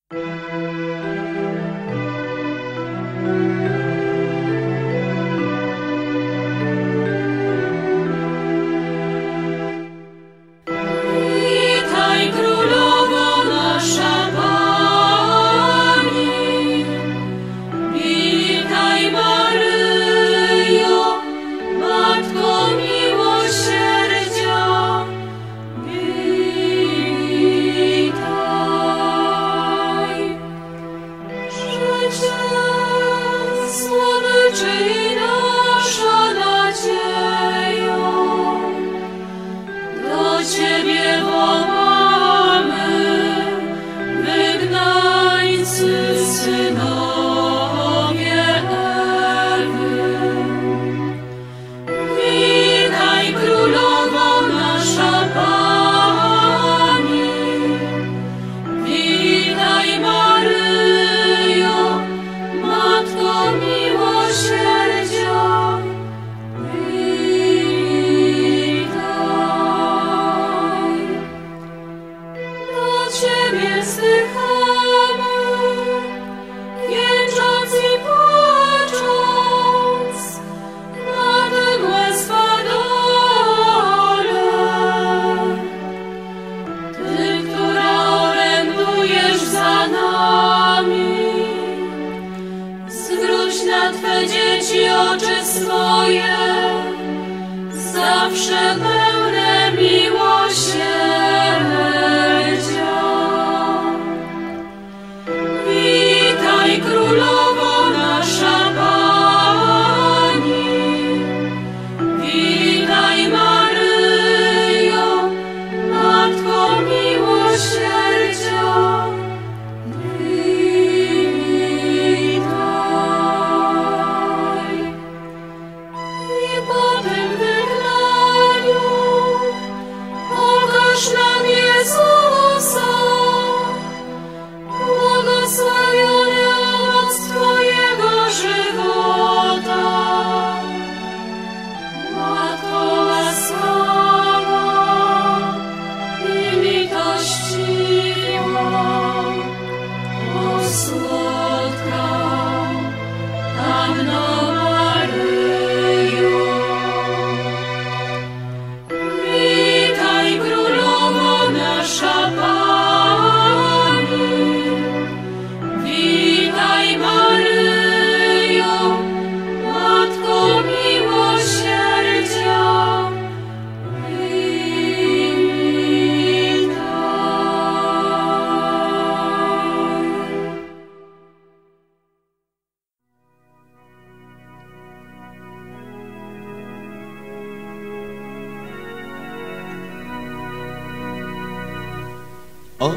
O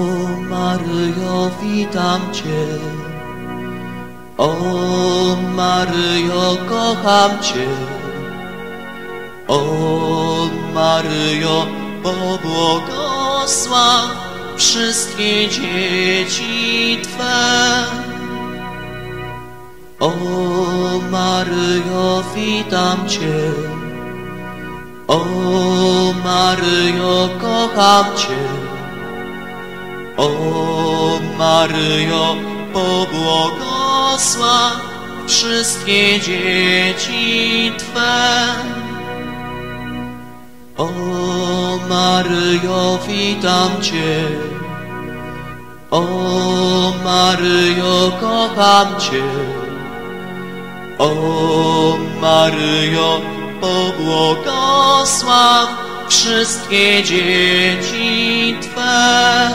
Maryjo, witam Cię. O Maryjo, kocham Cię. O Maryjo, pobłogosław wszystkie dzieci Twe. O Maryjo, witam Cię. O Maryjo, kocham Cię. O Maryjo, pobłogosław wszystkie dzieci Twe. O Maryjo, witam Cię. O Maryjo, kocham Cię. O Maryjo, pobłogosław wszystkie dzieci Twe.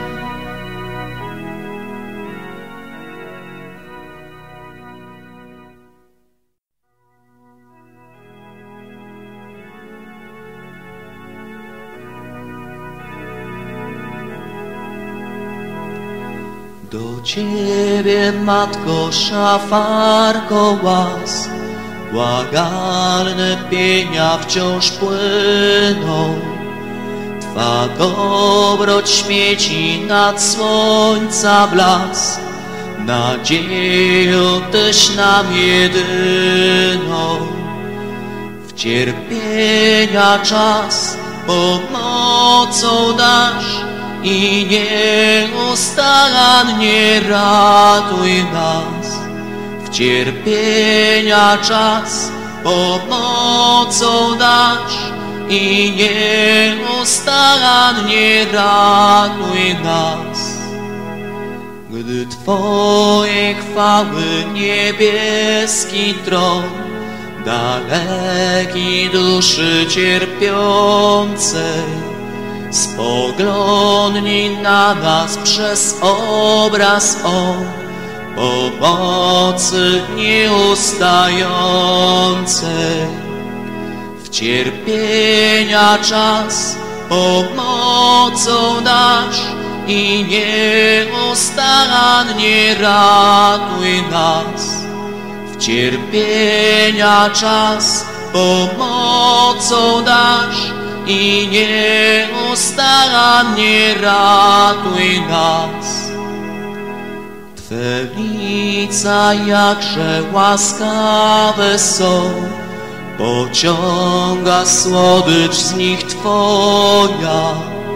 Do Ciebie, Matko, szafarko łask, błagalne pienia wciąż płyną. Twa dobroć świeci nad słońca blask, nadzieją Tyś nam jedyną. W cierpienia czas pomocą dasz, i nieustannie ratuj nas. W cierpienia czas pomocą dasz i nieustannie ratuj nas. Gdy Twoje chwały niebieski tron daleki duszy cierpiącej, spoglądnij na nas przez obraz pomocy nieustającej. W cierpienia czas pomocą dasz i nieustannie ratuj nas. W cierpienia czas pomocą dasz i nieustannie ratuj nas. Twe lica jakże łaskawe są, pociąga słodycz z nich Twoja.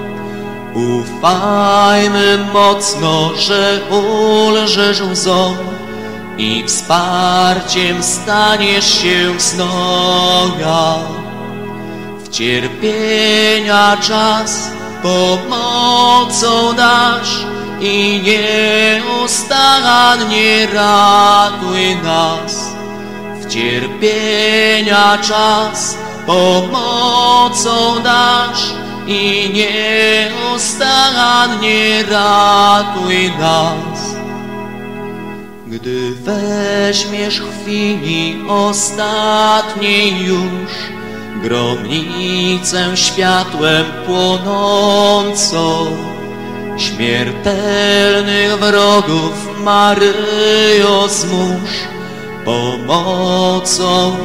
Ufajmy mocno, że ulżesz łzą i wsparciem staniesz się znoja. W cierpienia czas pomocą dasz i nieustannie ratuj nas. W cierpienia czas pomocą dasz i nieustannie ratuj nas. Gdy weźmiesz chwili ostatniej już gromnicę światłem płonącą, śmiertelnych wrogów Maryjo zmóż pomocą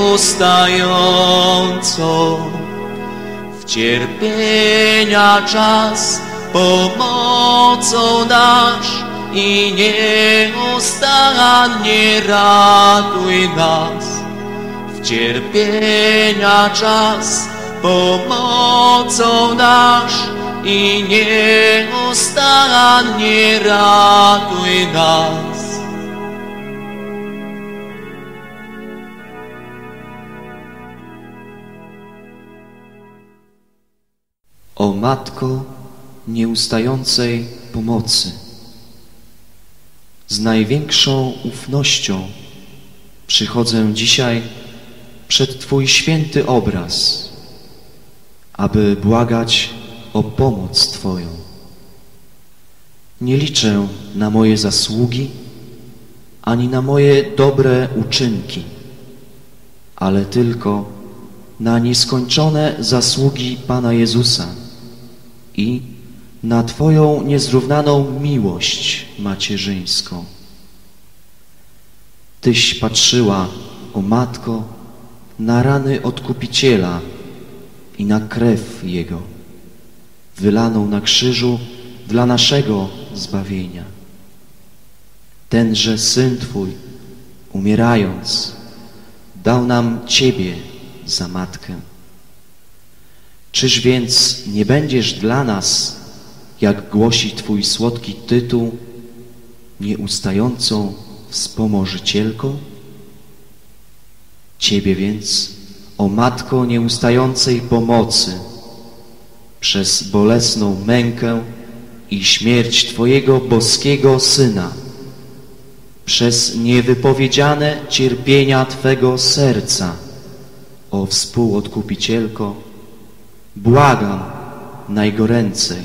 nieustającą. W cierpienia czas pomocą dasz i nieustannie ratuj nas. W cierpienia czas pomocą dasz i nieustannie ratuj nas. O Matko nieustającej pomocy, z największą ufnością przychodzę dzisiaj przed Twój święty obraz, aby błagać o pomoc Twoją. Nie liczę na moje zasługi, ani na moje dobre uczynki, ale tylko na nieskończone zasługi Pana Jezusa i na Twoją niezrównaną miłość macierzyńską. Tyś patrzyła, o Matko, na rany Odkupiciela i na krew Jego, wylaną na krzyżu dla naszego zbawienia. Tenże Syn Twój, umierając, dał nam Ciebie za Matkę. Czyż więc nie będziesz dla nas, jak głosi Twój słodki tytuł, nieustającą wspomożycielką? Ciebie więc, o Matko nieustającej pomocy, przez bolesną mękę i śmierć Twojego boskiego Syna, przez niewypowiedziane cierpienia Twego serca, o współodkupicielko, błagam najgoręcej,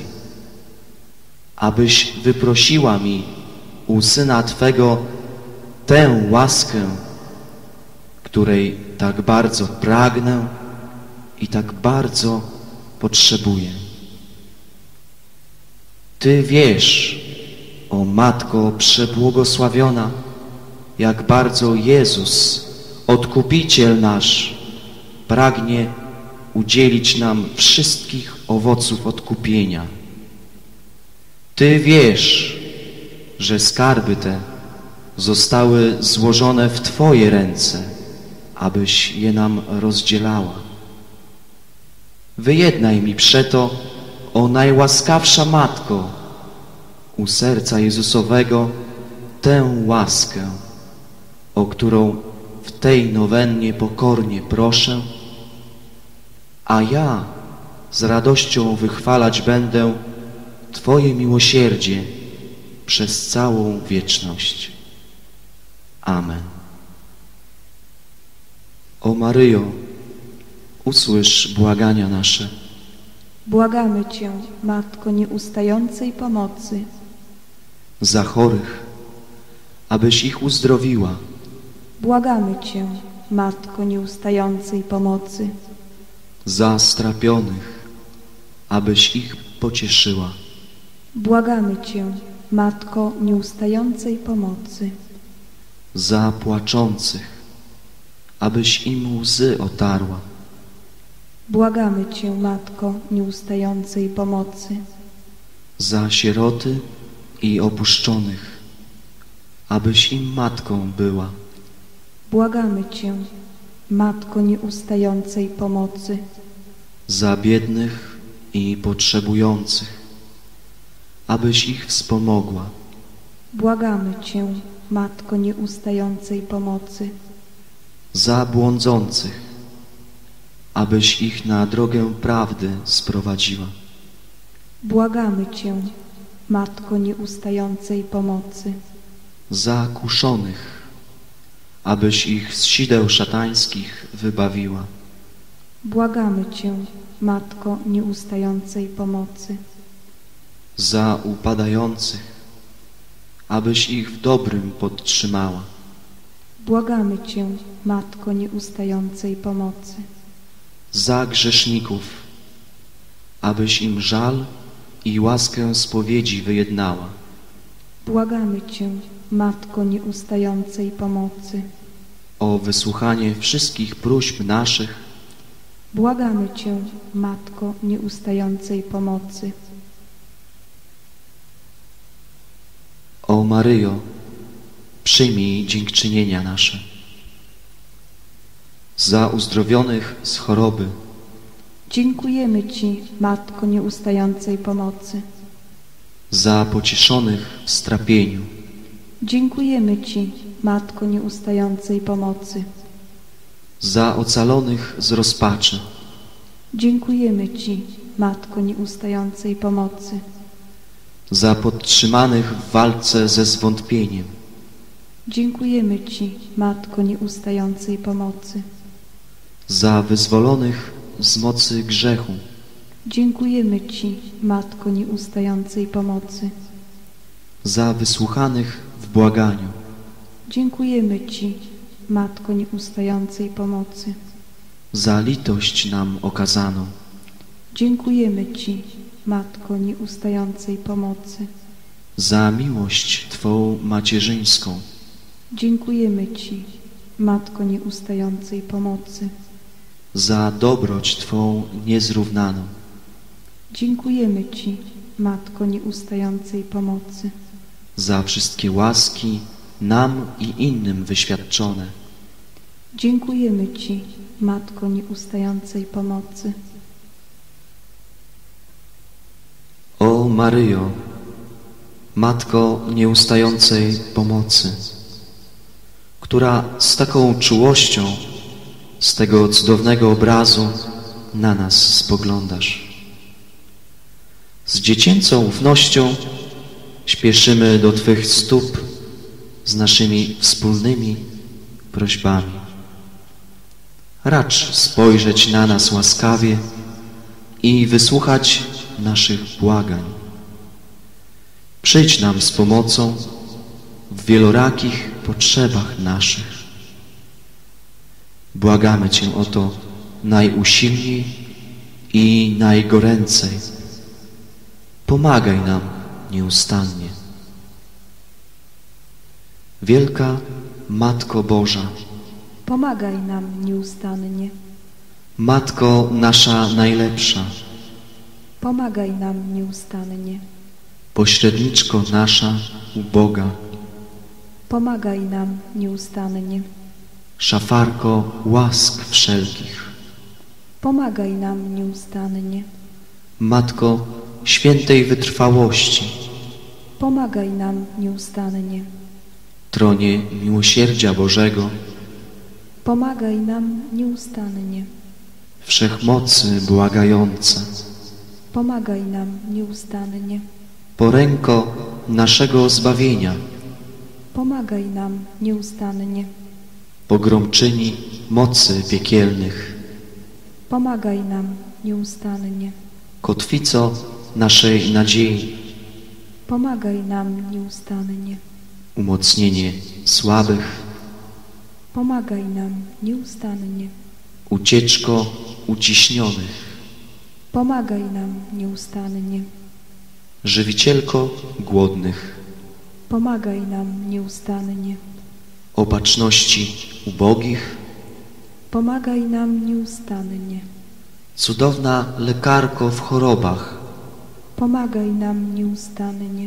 abyś wyprosiła mi u Syna Twego tę łaskę, której tak bardzo pragnę i tak bardzo potrzebuję. Ty wiesz, o Matko przebłogosławiona, jak bardzo Jezus, Odkupiciel nasz, pragnie udzielić nam wszystkich owoców odkupienia. Ty wiesz, że skarby te zostały złożone w Twoje ręce, abyś je nam rozdzielała. Wyjednaj mi przeto, o najłaskawsza Matko, u serca Jezusowego tę łaskę, o którą w tej nowennie pokornie proszę, a ja z radością wychwalać będę Twoje miłosierdzie przez całą wieczność. Amen. O Maryjo, usłysz błagania nasze. Błagamy Cię, Matko nieustającej pomocy. Za chorych, abyś ich uzdrowiła. Błagamy Cię, Matko nieustającej pomocy. Za strapionych, abyś ich pocieszyła. Błagamy Cię, Matko nieustającej pomocy. Za płaczących, abyś im łzy otarła. Błagamy Cię, Matko nieustającej pomocy. Za sieroty i opuszczonych, abyś im matką była. Błagamy Cię, Matko nieustającej pomocy. Za biednych i potrzebujących, abyś ich wspomogła. Błagamy Cię, Matko nieustającej pomocy. Za błądzących, abyś ich na drogę prawdy sprowadziła. Błagamy Cię, Matko nieustającej pomocy. Za kuszonych, abyś ich z sideł szatańskich wybawiła. Błagamy Cię, Matko nieustającej pomocy. Za upadających, abyś ich w dobrym podtrzymała. Błagamy Cię, Matko nieustającej pomocy. Za grzeszników, abyś im żal i łaskę spowiedzi wyjednała. Błagamy Cię, Matko nieustającej pomocy. O wysłuchanie wszystkich próśb naszych. Błagamy Cię, Matko nieustającej pomocy. O Maryjo, przyjmij dziękczynienia nasze. Za uzdrowionych z choroby. Dziękujemy Ci, Matko nieustającej pomocy. Za pocieszonych w strapieniu. Dziękujemy Ci, Matko nieustającej pomocy. Za ocalonych z rozpaczy. Dziękujemy Ci, Matko nieustającej pomocy. Za podtrzymanych w walce ze zwątpieniem. Dziękujemy Ci, Matko nieustającej pomocy. Za wyzwolonych z mocy grzechu. Dziękujemy Ci, Matko nieustającej pomocy. Za wysłuchanych w błaganiu. Dziękujemy Ci, Matko nieustającej pomocy. Za litość nam okazaną. Dziękujemy Ci, Matko nieustającej pomocy. Za miłość Twą macierzyńską. Dziękujemy Ci, Matko nieustającej pomocy. Za dobroć Twą niezrównaną. Dziękujemy Ci, Matko nieustającej pomocy. Za wszystkie łaski nam i innym wyświadczone. Dziękujemy Ci, Matko nieustającej pomocy. O Maryjo, Matko nieustającej pomocy, która z taką czułością z tego cudownego obrazu na nas spoglądasz. Z dziecięcą ufnością śpieszymy do Twych stóp z naszymi wspólnymi prośbami. Racz spojrzeć na nas łaskawie i wysłuchać naszych błagań. Przyjdź nam z pomocą w wielorakich potrzebach naszych. Błagamy Cię o to najusilniej i najgoręcej. Pomagaj nam nieustannie. Wielka Matko Boża, Pomagaj nam nieustannie. Matko nasza najlepsza, Pomagaj nam nieustannie. pośredniczko nasza u Boga, Pomagaj nam nieustannie. szafarko łask wszelkich, Pomagaj nam nieustannie. Matko świętej wytrwałości, pomagaj nam nieustannie. tronie miłosierdzia Bożego, Pomagaj nam nieustannie. wszechmocy błagająca, Pomagaj nam nieustannie. poręko naszego zbawienia, Pomagaj nam nieustannie. pogromczyni mocy piekielnych, Pomagaj nam nieustannie. kotwico naszej nadziei, Pomagaj nam nieustannie. umocnienie słabych, Pomagaj nam nieustannie. ucieczko uciśnionych, Pomagaj nam nieustannie. żywicielko głodnych, Pomagaj nam nieustannie. opatrzności ubogich, Pomagaj nam nieustannie. cudowna lekarko w chorobach, Pomagaj nam nieustannie.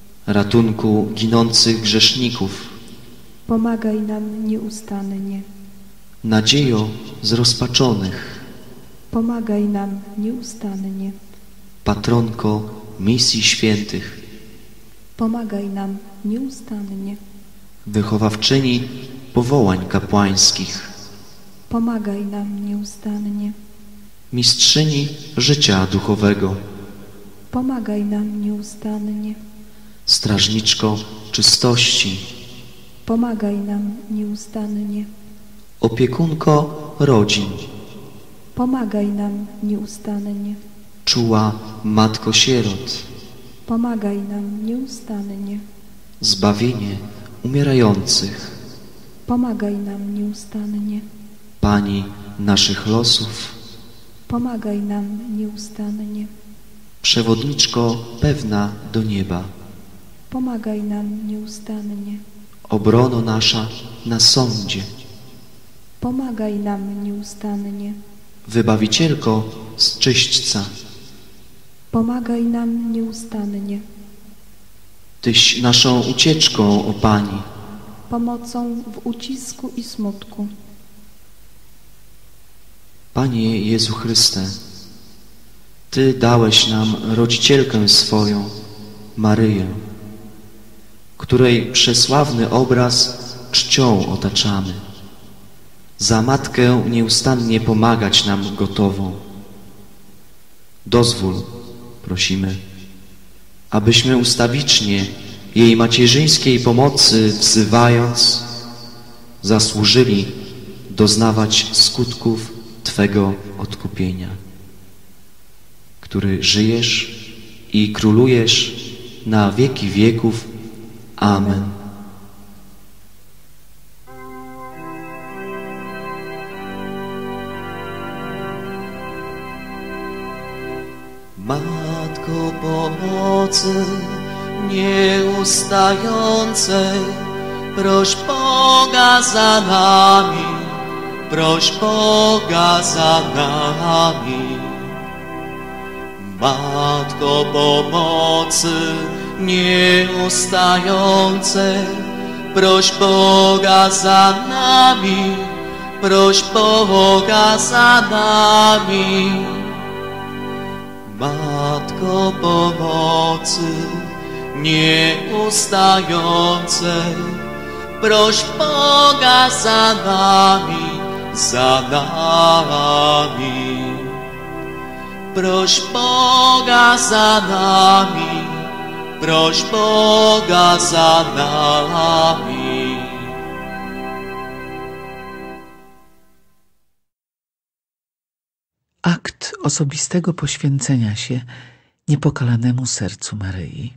ratunku ginących grzeszników, Pomagaj nam nieustannie. nadziejo zrozpaczonych, Pomagaj nam nieustannie. patronko misji świętych, Pomagaj nam nieustannie. wychowawczyni powołań kapłańskich, Pomagaj nam nieustannie. mistrzyni życia duchowego, Pomagaj nam nieustannie. strażniczko czystości, Pomagaj nam nieustannie. opiekunko rodzin, Pomagaj nam nieustannie. czuła matko sierot, Pomagaj nam nieustannie. zbawienie umierających, Pomagaj nam nieustannie. Pani naszych losów, Pomagaj nam nieustannie. przewodniczko pewna do nieba, Pomagaj nam nieustannie. obrono nasza na sądzie, Pomagaj nam nieustannie. wybawicielko z czyśćca, Pomagaj nam nieustannie. Tyś naszą ucieczką, o Pani, Pomocą w ucisku i smutku. Panie Jezu Chryste, Ty dałeś nam rodzicielkę swoją, Maryję, której przesławny obraz czcią otaczamy. Za Matkę nieustannie pomagać nam gotową. Dozwól, prosimy, abyśmy ustawicznie jej macierzyńskiej pomocy wzywając, zasłużyli doznawać skutków Twego odkupienia, który żyjesz i królujesz na wieki wieków. Amen. Matko pomocy nieustającej, proś Boga za nami, proś Boga za nami. Matko pomocy nieustającej, proś Boga za nami, proś Boga za nami. Matko pomocy nieustającej, proś Boga za nami, za nami. Proś Boga za nami, proś Boga za nami. Akt osobistego poświęcenia się niepokalanemu sercu Maryi.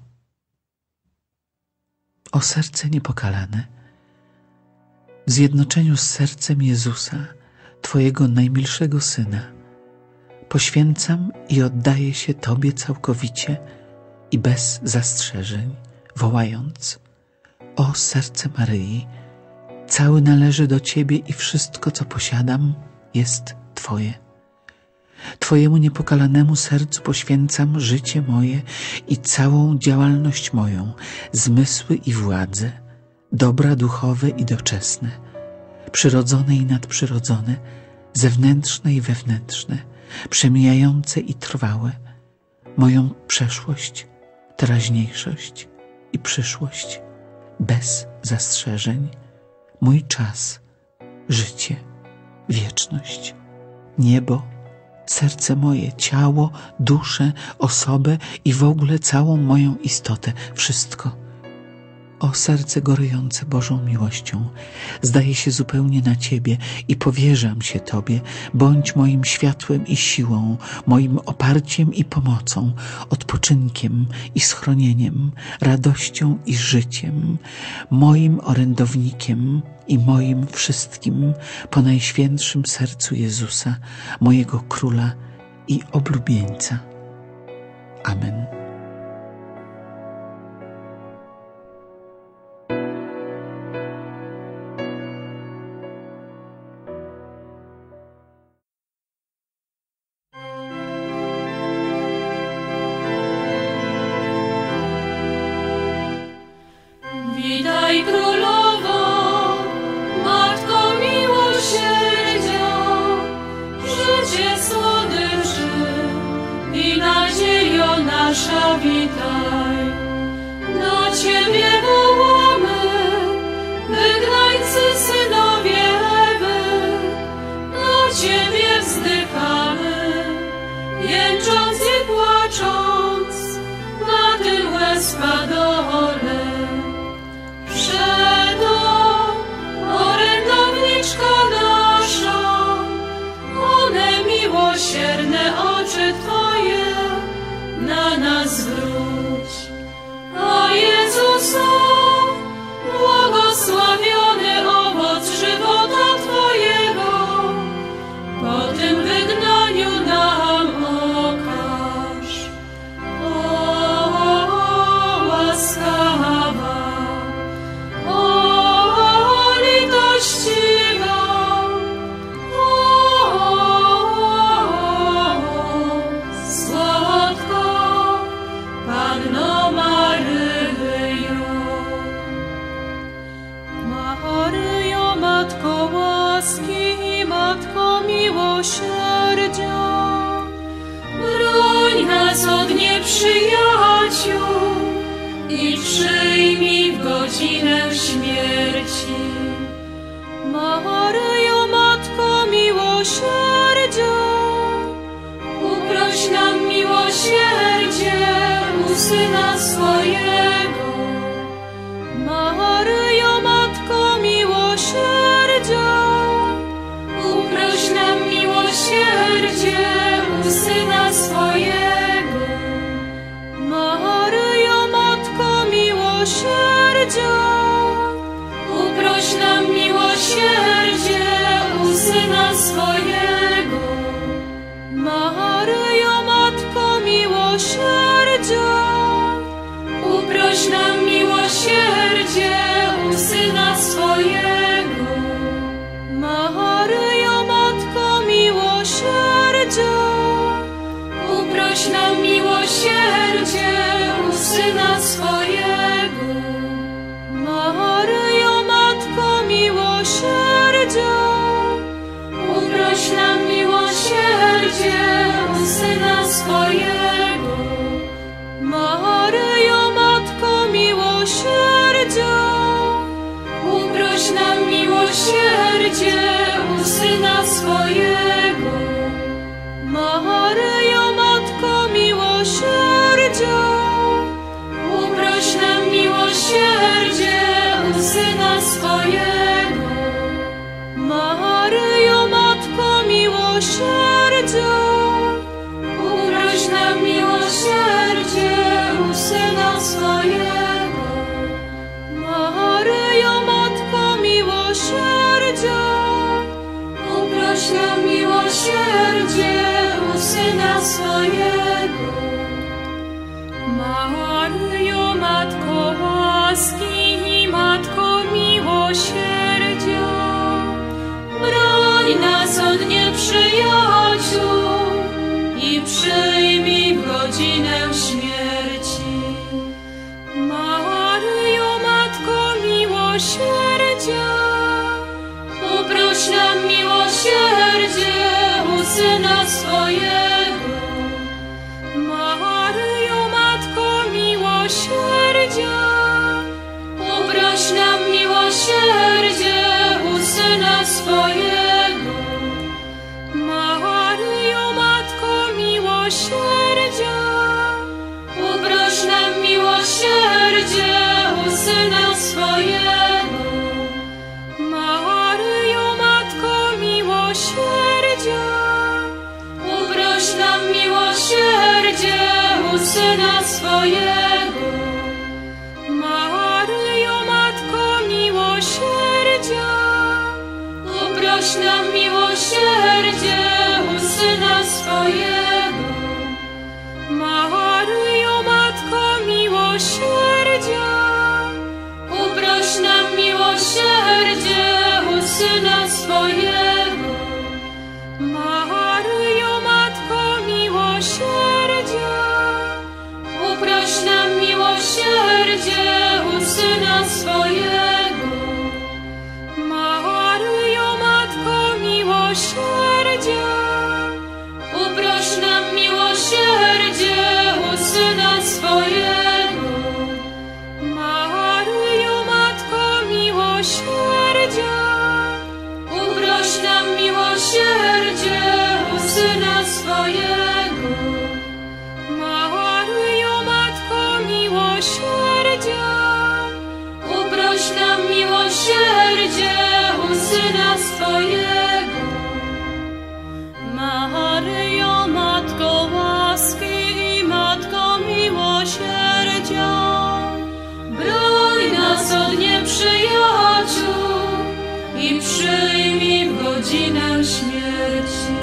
O serce niepokalane, w zjednoczeniu z sercem Jezusa, Twojego najmilszego Syna, poświęcam i oddaję się Tobie całkowicie i bez zastrzeżeń, wołając: o serce Maryi, cały należy do Ciebie i wszystko, co posiadam, jest Twoje. Twojemu niepokalanemu sercu poświęcam życie moje i całą działalność moją, zmysły i władze, dobra duchowe i doczesne, przyrodzone i nadprzyrodzone, zewnętrzne i wewnętrzne, przemijające i trwałe, moją przeszłość, teraźniejszość i przyszłość bez zastrzeżeń, mój czas, życie, wieczność, niebo, serce moje, ciało, duszę, osobę i w ogóle całą moją istotę, wszystko. O serce gorejące Bożą miłością, zdaję się zupełnie na Ciebie i powierzam się Tobie. Bądź moim światłem i siłą, moim oparciem i pomocą, odpoczynkiem i schronieniem, radością i życiem, moim orędownikiem i moim wszystkim po Najświętszym Sercu Jezusa, mojego Króla i oblubieńca. Amen. Witaj Królowo, Matko miłosierdzia, życie słodyczy i nadziejo nasza, witaj. Do Ciebie wołamy, wygnańcy synowie Ewy, do Ciebie wzdychamy, jęcząc i płacząc na tym łez padole. Miłosierne oczy Twoje na nas zwróć. A Jezusu, błogosławiony owoc żywota Twojego, po tym wygnaniu nam okaż. O, łaskawa, o, litościwa, Panno Maryjo. Maryjo, Matko łaski i Matko miłosierdzia, broń nas od nieprzyjaciół i przyjmij w godzinę śmierci. Maryjo, Matko miłosierdzia, uproś nam miłosierdzie u Syna swojego. Maryjo, Matko miłosierdzia, uproś nam miłosierdzie u Syna swojego. Maryjo, Matko miłosierdzia, uproś nam miłosierdzie u Syna swojego. Maryjo, Matko miłosierdzia, uproś nam miłosierdzie u Syna swojego. Maryjo, Matko miłosierdzia, uproś nam miłosierdzie u Syna swojego. Maryjo, Matko miłosierdzia, uproś nam miłosierdzie u Syna swojego. Maryjo, Matko miłosierdzia, uproś nam miłosierdzie u Syna swojego. Maryjo, Matko miłosierdzia, uproś nam miłosierdzie u Syna swojego. Maryjo, Matko miłosierdzia, uproś nam miłosierdzie u Syna swojego. Maryjo, Matko miłosierdzia, uproś nam miłosierdzie u Syna swojego. Maryjo, Matko łaski i Matko miłosierdzia, broń nas od nieprzyjaciół i przyjmij w godzinę śmierci. Maryjo, Matko miłosierdzia, uproś nam miłosierdzie u Syna swojego. uproś nam miłosierdzie u Syna swojego. Maryjo, Matko miłosierdzia, uproś nam miłosierdzie u Syna swojego. Maryjo, Matko miłosierdzia, uproś nam miłosierdzie u Syna swojego. Maryjo, Matko miłosierdzia, uproś nam miłosierdzie u Syna swojego. Maryjo, Matko miłosierdzia, uproś nam miłosierdzie u Syna swojego. Maryjo, Matko miłosierdzia, uproś nam miłosierdzie u Syna swojego. Maryjo, Matko miłosierdzia, uproś nam miłosierdzie u Syna swojego. Maryjo, Matko miłosierdzia, uproś nam miłosierdzie u Syna swojego. Maryjo, Matko miłosierdzia, uproś nam miłosierdzie u Syna swojego. Maryjo, Matko łaski i Matko miłosierdzia, broń nas od nieprzyjaciół i przyjmij w godzinę śmierci.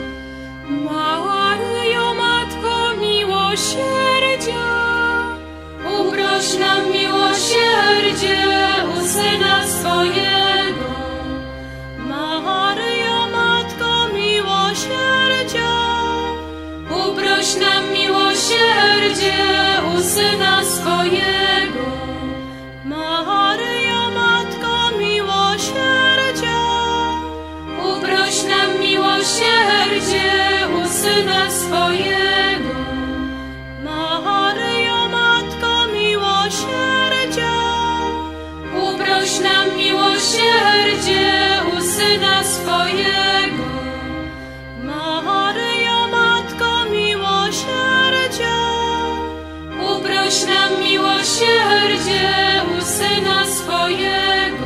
Maryjo, Matko miłosierdzia, uproś nam miłosierdzie u Syna swojego. Maryjo, Matko miłosierdzia, uproś nam miłosierdzie u Syna swojego. Maryjo, Matko miłosierdzia, uproś nam miłosierdzie u Syna swojego. Maryjo, Matko miłosierdzia, uproś nam miłosierdzie u Syna swojego. Maryjo, Matko miłosierdzia, uproś nam miłosierdzie u Syna swojego.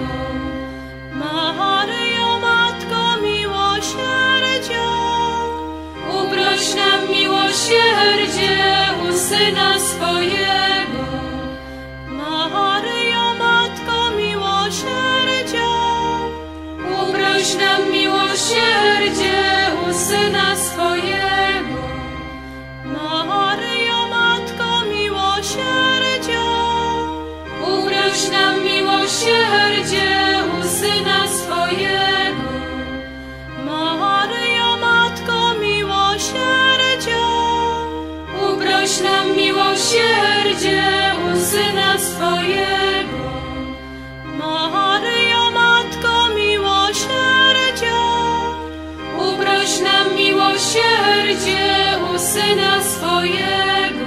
Maryjo, Matko miłosierdzia, uproś nam miłosierdzie u Syna swojego. Maryjo, Matko miłosierdzia, uproś nam miłosierdzie u Syna swojego. Maryjo, Matko miłosierdzia, uproś nam miłosierdzie u Syna swojego. Maryjo, Matko miłosierdzia, uproś nam miłosierdzie u Syna swojego. Maryjo, Matko miłosierdzia, uproś nam miłosierdzie u Syna swojego.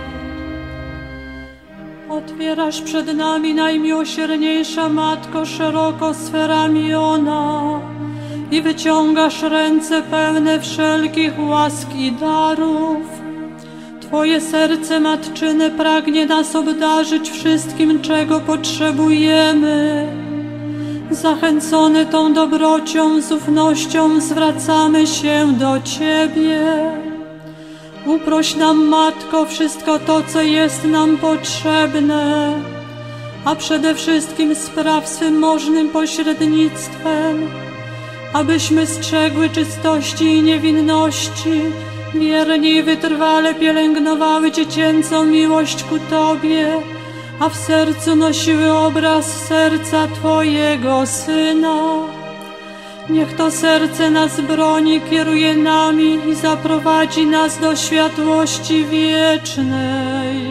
Otwierasz przed nami, najmiłosierniejsza Matko, szeroko swe ramiona i wyciągasz ręce pełne wszelkich łask i darów. Twoje serce matczyne pragnie nas obdarzyć wszystkim, czego potrzebujemy. Zachęcone tą dobrocią, z ufnością zwracamy się do Ciebie. Uproś nam, Matko, wszystko to, co jest nam potrzebne, a przede wszystkim spraw swym możnym pośrednictwem, abyśmy strzegły czystości i niewinności, wiernie i wytrwale pielęgnowały dziecięcą miłość ku Tobie, a w sercu nosiły obraz serca Twojego Syna. Niech to serce nas broni, kieruje nami i zaprowadzi nas do światłości wiecznej.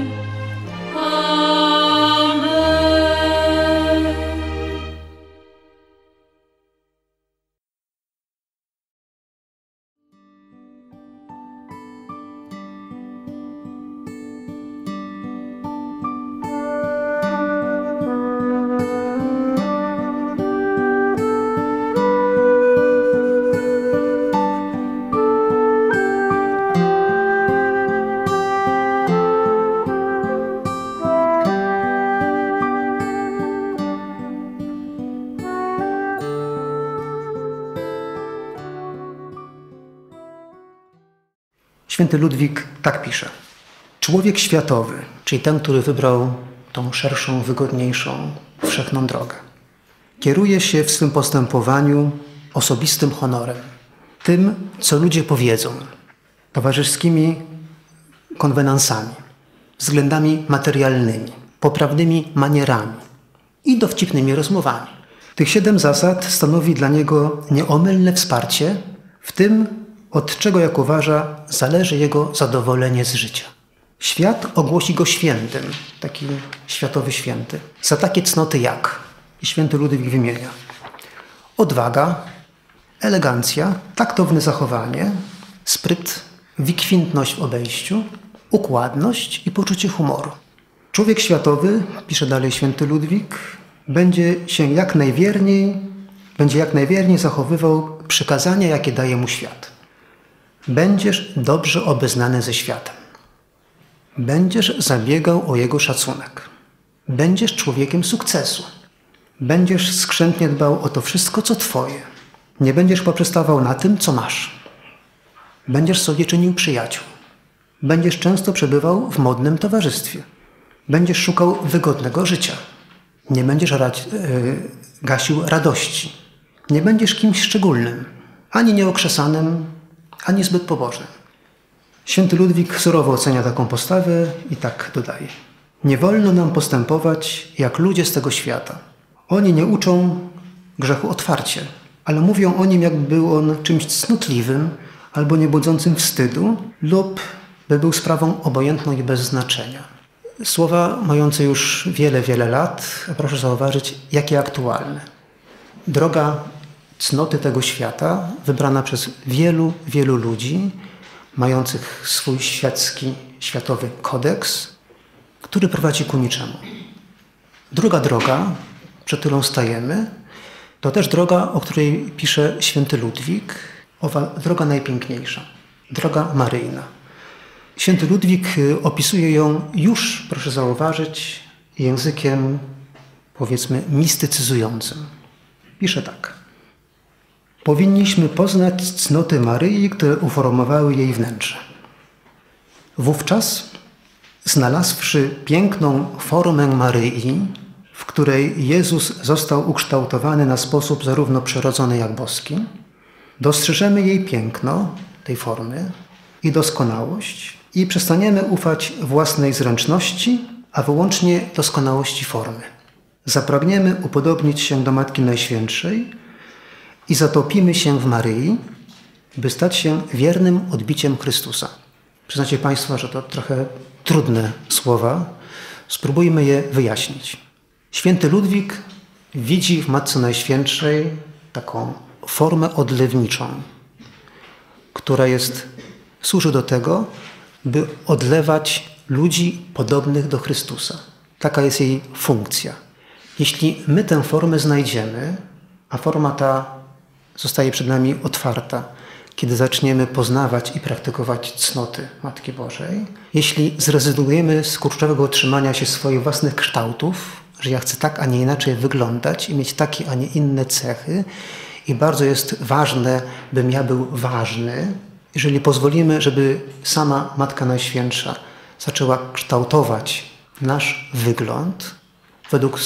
Amen. Święty Ludwik tak pisze. Człowiek światowy, czyli ten, który wybrał tą szerszą, wygodniejszą, wszechną drogę, kieruje się w swym postępowaniu osobistym honorem, tym, co ludzie powiedzą, towarzyskimi konwenansami, względami materialnymi, poprawnymi manierami i dowcipnymi rozmowami. Tych 7 zasad stanowi dla niego nieomylne wsparcie w tym, od czego, jak uważa, zależy jego zadowolenie z życia. Świat ogłosi go świętym, taki światowy święty, za takie cnoty jak, i święty Ludwik wymienia, odwaga, elegancja, taktowne zachowanie, spryt, wykwintność w obejściu, układność i poczucie humoru. Człowiek światowy, pisze dalej święty Ludwik, będzie jak najwierniej zachowywał przykazania, jakie daje mu świat. Będziesz dobrze obeznany ze światem. Będziesz zabiegał o jego szacunek. Będziesz człowiekiem sukcesu. Będziesz skrzętnie dbał o to wszystko, co twoje. Nie będziesz poprzestawał na tym, co masz. Będziesz sobie czynił przyjaciół. Będziesz często przebywał w modnym towarzystwie. Będziesz szukał wygodnego życia. Nie będziesz gasił radości. Nie będziesz kimś szczególnym, ani nieokrzesanym, ani zbyt pobożnym. Święty Ludwik surowo ocenia taką postawę i tak dodaje. Nie wolno nam postępować jak ludzie z tego świata. Oni nie uczą grzechu otwarcie, ale mówią o nim, jakby był on czymś cnotliwym albo niebudzącym wstydu lub by był sprawą obojętną i bez znaczenia. Słowa mające już wiele lat, a proszę zauważyć, jakie aktualne. Droga cnoty tego świata, wybrana przez wielu ludzi, mających swój światowy kodeks, który prowadzi ku niczemu. Druga droga, przed którą stajemy, to też droga, o której pisze święty Ludwik, owa droga najpiękniejsza, droga maryjna. Święty Ludwik opisuje ją już, proszę zauważyć, językiem, powiedzmy, mistycyzującym. Pisze tak. Powinniśmy poznać cnoty Maryi, które uformowały jej wnętrze. Wówczas, znalazłszy piękną formę Maryi, w której Jezus został ukształtowany na sposób zarówno przyrodzony jak boski, dostrzeżemy jej piękno, tej formy, i doskonałość i przestaniemy ufać własnej zręczności, a wyłącznie doskonałości formy. Zapragniemy upodobnić się do Matki Najświętszej i zatopimy się w Maryi, by stać się wiernym odbiciem Chrystusa. Przyznacie Państwo, że to trochę trudne słowa. Spróbujmy je wyjaśnić. Święty Ludwik widzi w Matce Najświętszej taką formę odlewniczą, która służy do tego, by odlewać ludzi podobnych do Chrystusa. Taka jest jej funkcja. Jeśli my tę formę znajdziemy, a forma ta zostaje przed nami otwarta, kiedy zaczniemy poznawać i praktykować cnoty Matki Bożej, jeśli zrezygnujemy z kurczowego trzymania się swoich własnych kształtów, że ja chcę tak, a nie inaczej wyglądać i mieć takie, a nie inne cechy i bardzo jest ważne, bym ja był ważny, jeżeli pozwolimy, żeby sama Matka Najświętsza zaczęła kształtować nasz wygląd według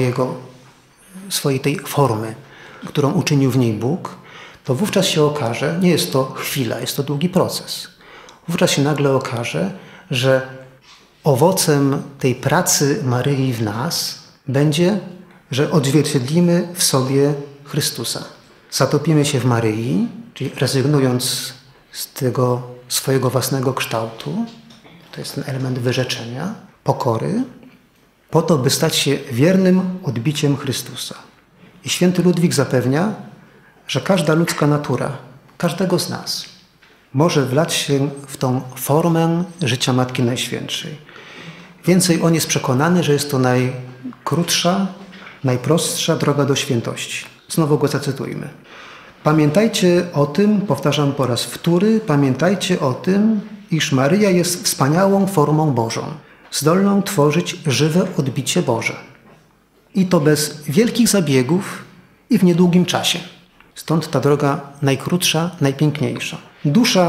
swojej tej formy, którą uczynił w niej Bóg, to wówczas się okaże, nie jest to chwila, jest to długi proces. Wówczas się nagle okaże, że owocem tej pracy Maryi w nas będzie, że odzwierciedlimy w sobie Chrystusa. Zatopimy się w Maryi, czyli rezygnując z tego swojego własnego kształtu, to jest ten element wyrzeczenia, pokory, po to, by stać się wiernym odbiciem Chrystusa. I święty Ludwik zapewnia, że każda ludzka natura, każdego z nas może wlać się w tą formę życia Matki Najświętszej. Więcej on jest przekonany, że jest to najkrótsza, najprostsza droga do świętości. Znowu go zacytujmy. Pamiętajcie o tym, powtarzam po raz wtóry, pamiętajcie o tym, iż Maryja jest wspaniałą formą Bożą, zdolną tworzyć żywe odbicie Boże. I to bez wielkich zabiegów i w niedługim czasie. Stąd ta droga najkrótsza, najpiękniejsza. Dusza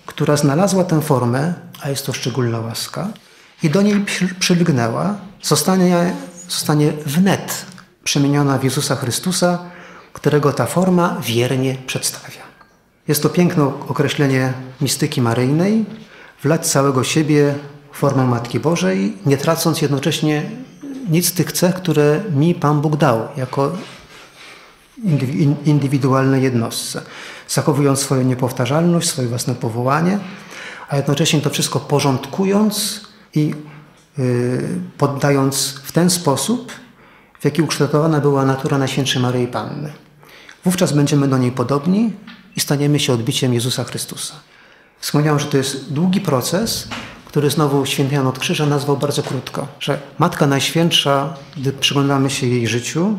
która znalazła tę formę, a jest to szczególna łaska, i do niej przylgnęła, zostanie wnet przemieniona w Jezusa Chrystusa, którego ta forma wiernie przedstawia. Jest to piękne określenie mistyki maryjnej, wlać całego siebie w formę Matki Bożej, nie tracąc jednocześnie nic z tych cech, które mi Pan Bóg dał jako indywidualnej jednostce, zachowując swoją niepowtarzalność, swoje własne powołanie, a jednocześnie to wszystko porządkując i poddając w ten sposób, w jaki ukształtowana była natura Najświętszej Maryi Panny. Wówczas będziemy do niej podobni i staniemy się odbiciem Jezusa Chrystusa. Wspomniałem, że to jest długi proces, który znowu święty Jan od Krzyża nazwał bardzo krótko, że Matka Najświętsza, gdy przyglądamy się jej życiu,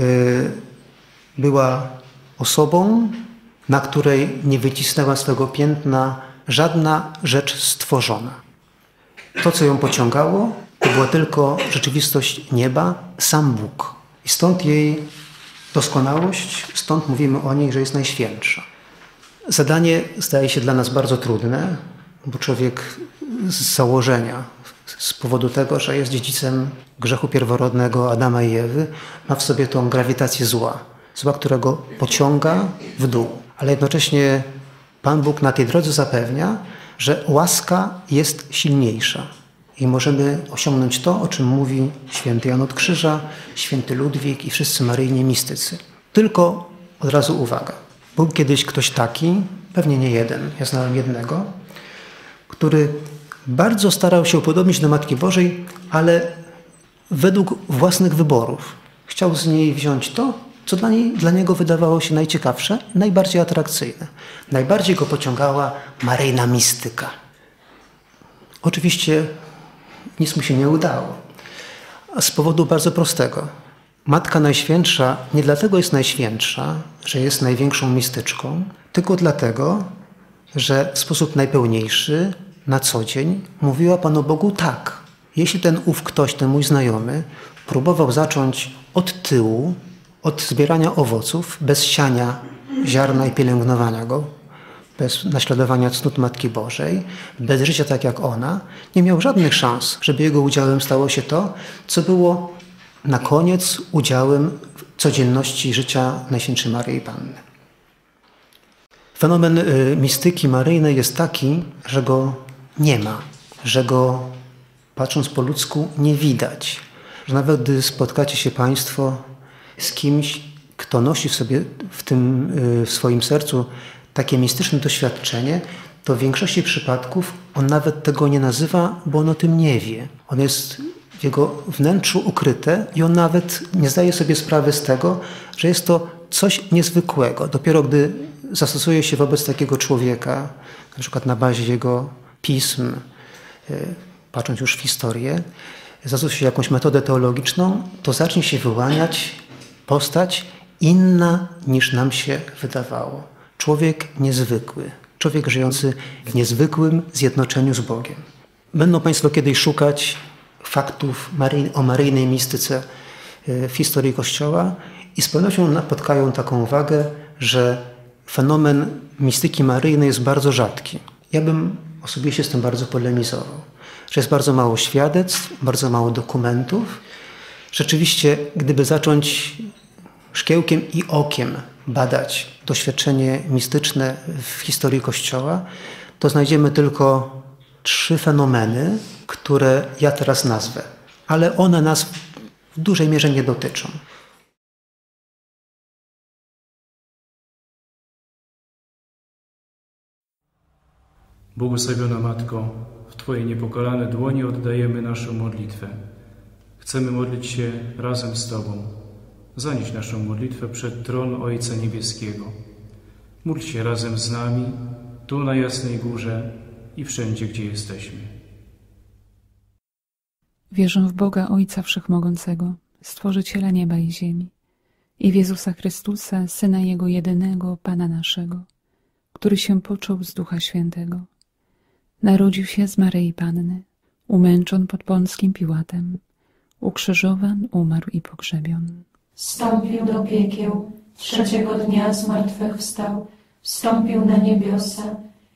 była osobą, na której nie wycisnęła swego piętna żadna rzecz stworzona. To, co ją pociągało, to była tylko rzeczywistość nieba, sam Bóg. I stąd jej doskonałość, stąd mówimy o niej, że jest najświętsza. Zadanie zdaje się dla nas bardzo trudne, bo człowiek z założenia, z powodu tego, że jest dziedzicem grzechu pierworodnego Adama i Ewy, ma w sobie tą grawitację zła, którego pociąga w dół. Ale jednocześnie Pan Bóg na tej drodze zapewnia, że łaska jest silniejsza i możemy osiągnąć to, o czym mówi święty Jan od Krzyża, święty Ludwik i wszyscy maryjni mistycy. Tylko od razu uwaga. Był kiedyś ktoś taki, pewnie nie jeden, ja znałem jednego, który bardzo starał się upodobnić do Matki Bożej, ale według własnych wyborów. Chciał z niej wziąć to, co dla niego wydawało się najciekawsze, najbardziej atrakcyjne. Najbardziej go pociągała maryjna mistyka. Oczywiście nic mu się nie udało. A z powodu bardzo prostego. Matka Najświętsza nie dlatego jest najświętsza, że jest największą mistyczką, tylko dlatego, że w sposób najpełniejszy na co dzień mówiła Panu Bogu tak. Jeśli ten ktoś, ten mój znajomy, próbował zacząć od tyłu, od zbierania owoców, bez siania ziarna i pielęgnowania go, bez naśladowania cnót Matki Bożej, bez życia tak jak ona, nie miał żadnych szans, żeby jego udziałem stało się to, co było na koniec udziałem codzienności życia Najświętszej Maryi Panny. Fenomen mistyki maryjnej jest taki, że go nie ma, że go, patrząc po ludzku, nie widać. Że nawet gdy spotkacie się Państwo z kimś, kto nosi w sobie w swoim sercu takie mistyczne doświadczenie, to w większości przypadków on nawet tego nie nazywa, bo on o tym nie wie. On jest w jego wnętrzu ukryte i on nawet nie zdaje sobie sprawy z tego, że jest to coś niezwykłego. Dopiero gdy zastosuje się wobec takiego człowieka, na przykład na bazie jego pism, patrząc już w historię, zastosuje się jakąś metodę teologiczną, to zacznie się wyłaniać postać inna niż nam się wydawało. Człowiek niezwykły, człowiek żyjący w niezwykłym zjednoczeniu z Bogiem. Będą Państwo kiedyś szukać faktów o maryjnej mistyce w historii Kościoła i z pewnością napotkają taką uwagę, że fenomen mistyki maryjnej jest bardzo rzadki. Ja bym osobiście z tym bardzo polemizował, że jest bardzo mało świadectw, bardzo mało dokumentów. Rzeczywiście, gdyby zacząć szkiełkiem i okiem badać doświadczenie mistyczne w historii Kościoła, to znajdziemy tylko 3 fenomeny, które ja teraz nazwę, ale one nas w dużej mierze nie dotyczą. Błogosławiona Matko, w Twoje niepokalane dłonie oddajemy naszą modlitwę. Chcemy modlić się razem z Tobą. Zanieś naszą modlitwę przed tron Ojca Niebieskiego. Módl się razem z nami, tu na Jasnej Górze i wszędzie, gdzie jesteśmy. Wierzę w Boga Ojca Wszechmogącego, Stworzyciela nieba i ziemi, i w Jezusa Chrystusa, Syna Jego jedynego, Pana naszego, który się począł z Ducha Świętego. Narodził się z Maryi Panny, umęczon pod Pąckim Piłatem, ukrzyżowan, umarł i pogrzebion. Wstąpił do piekieł, 3. dnia zmartwychwstał, wstąpił na niebiosa,